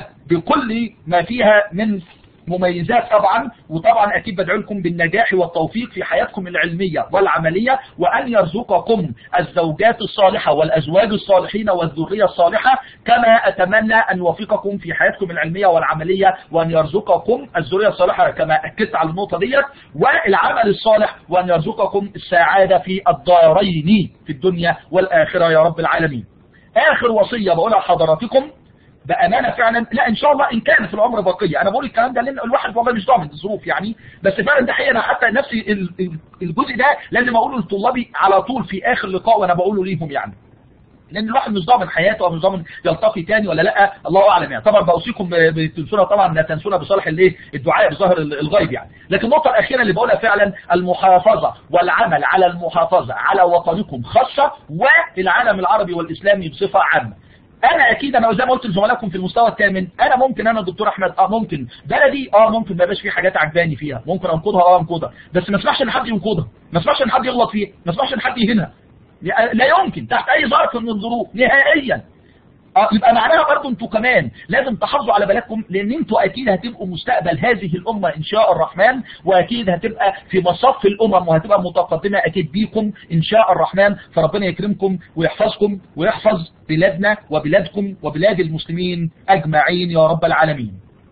بكل ما فيها من مميزات طبعا، وطبعا اكيد بدعو لكم بالنجاح والتوفيق في حياتكم العلمية والعملية، وان يرزقكم الزوجات الصالحة والازواج الصالحين والذرية الصالحة، كما اتمنى ان يوفقكم في حياتكم العلمية والعملية، وان يرزقكم الذرية الصالحة كما اكدت على النقطة ديت، والعمل الصالح، وان يرزقكم السعادة في الدارين في الدنيا والاخرة يا رب العالمين. اخر وصية بقولها لحضراتكم بأمانة فعلا، لا إن شاء الله إن كان في العمر بقية، أنا بقول الكلام ده لأن الواحد والله مش ضامن الظروف يعني، بس فعلا ده حقيقة. أنا حتى نفسي الجزء ده لازم أقوله لطلابي على طول في آخر لقاء وأنا بقوله ليهم يعني، لأن الواحد مش ضامن حياته ومش ضامن يلتقي تاني ولا لا، الله أعلم يعني. طبعا بأوصيكم بتنسونا طبعا لا تنسونا بصالح الايه الدعاء بظاهر الغيب يعني. لكن النقطة الأخيرة اللي بقولها فعلا المحافظة والعمل على المحافظة على وطنكم خاصة والعالم العربي والإسلامي بصفة عامة. انا اكيد انا زي ما قلت لزملائكم في المستوى الثامن، انا ممكن انا دكتور احمد اه ممكن بلدي اه ممكن ما يبقاش في حاجات عجباني فيها، ممكن انقضها اه انقضها، بس ما اسمحش ان حد ينقضها، ما اسمحش ان حد يغلط فيها، ما اسمحش ان حد يهينها، لا يمكن تحت اي ظرف من الظروف نهائيا. اه يبقى معناها برضه انتوا كمان لازم تحافظوا على بلدكم، لان انتوا اكيد هتبقوا مستقبل هذه الامه ان شاء الرحمن، واكيد هتبقى في مصف الامم وهتبقى متقدمه اكيد بيكم ان شاء الرحمن. فربنا يكرمكم ويحفظكم ويحفظ بلادنا وبلادكم وبلاد المسلمين اجمعين يا رب العالمين.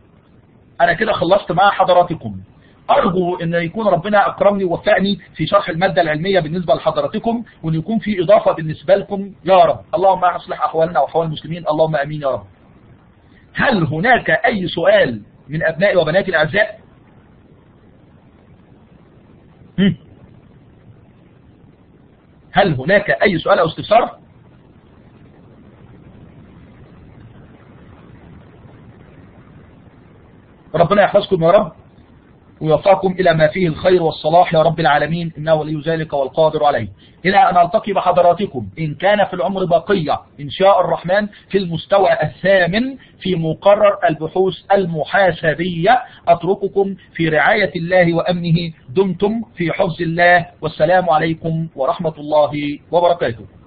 انا كده خلصت مع حضراتكم، أرجو أن يكون ربنا أكرمني ووفقني في شرح المادة العلمية بالنسبة لحضراتكم، وأن يكون في إضافة بالنسبة لكم يا رب. اللهم أصلح أحوالنا وأحوال المسلمين، اللهم أمين يا رب. هل هناك أي سؤال من أبنائي وبناتي الأعزاء؟ هل هناك أي سؤال أو استفسار؟ ربنا يحفظكم يا رب ويوفقكم إلى ما فيه الخير والصلاح يا رب العالمين، إنه ولي ذلك والقادر عليه. إلى أن ألتقي بحضراتكم إن كان في العمر بقية إن شاء الرحمن في المستوى الثامن في مقرر البحوث المحاسبية، أترككم في رعاية الله وأمنه، دمتم في حفظ الله، والسلام عليكم ورحمة الله وبركاته.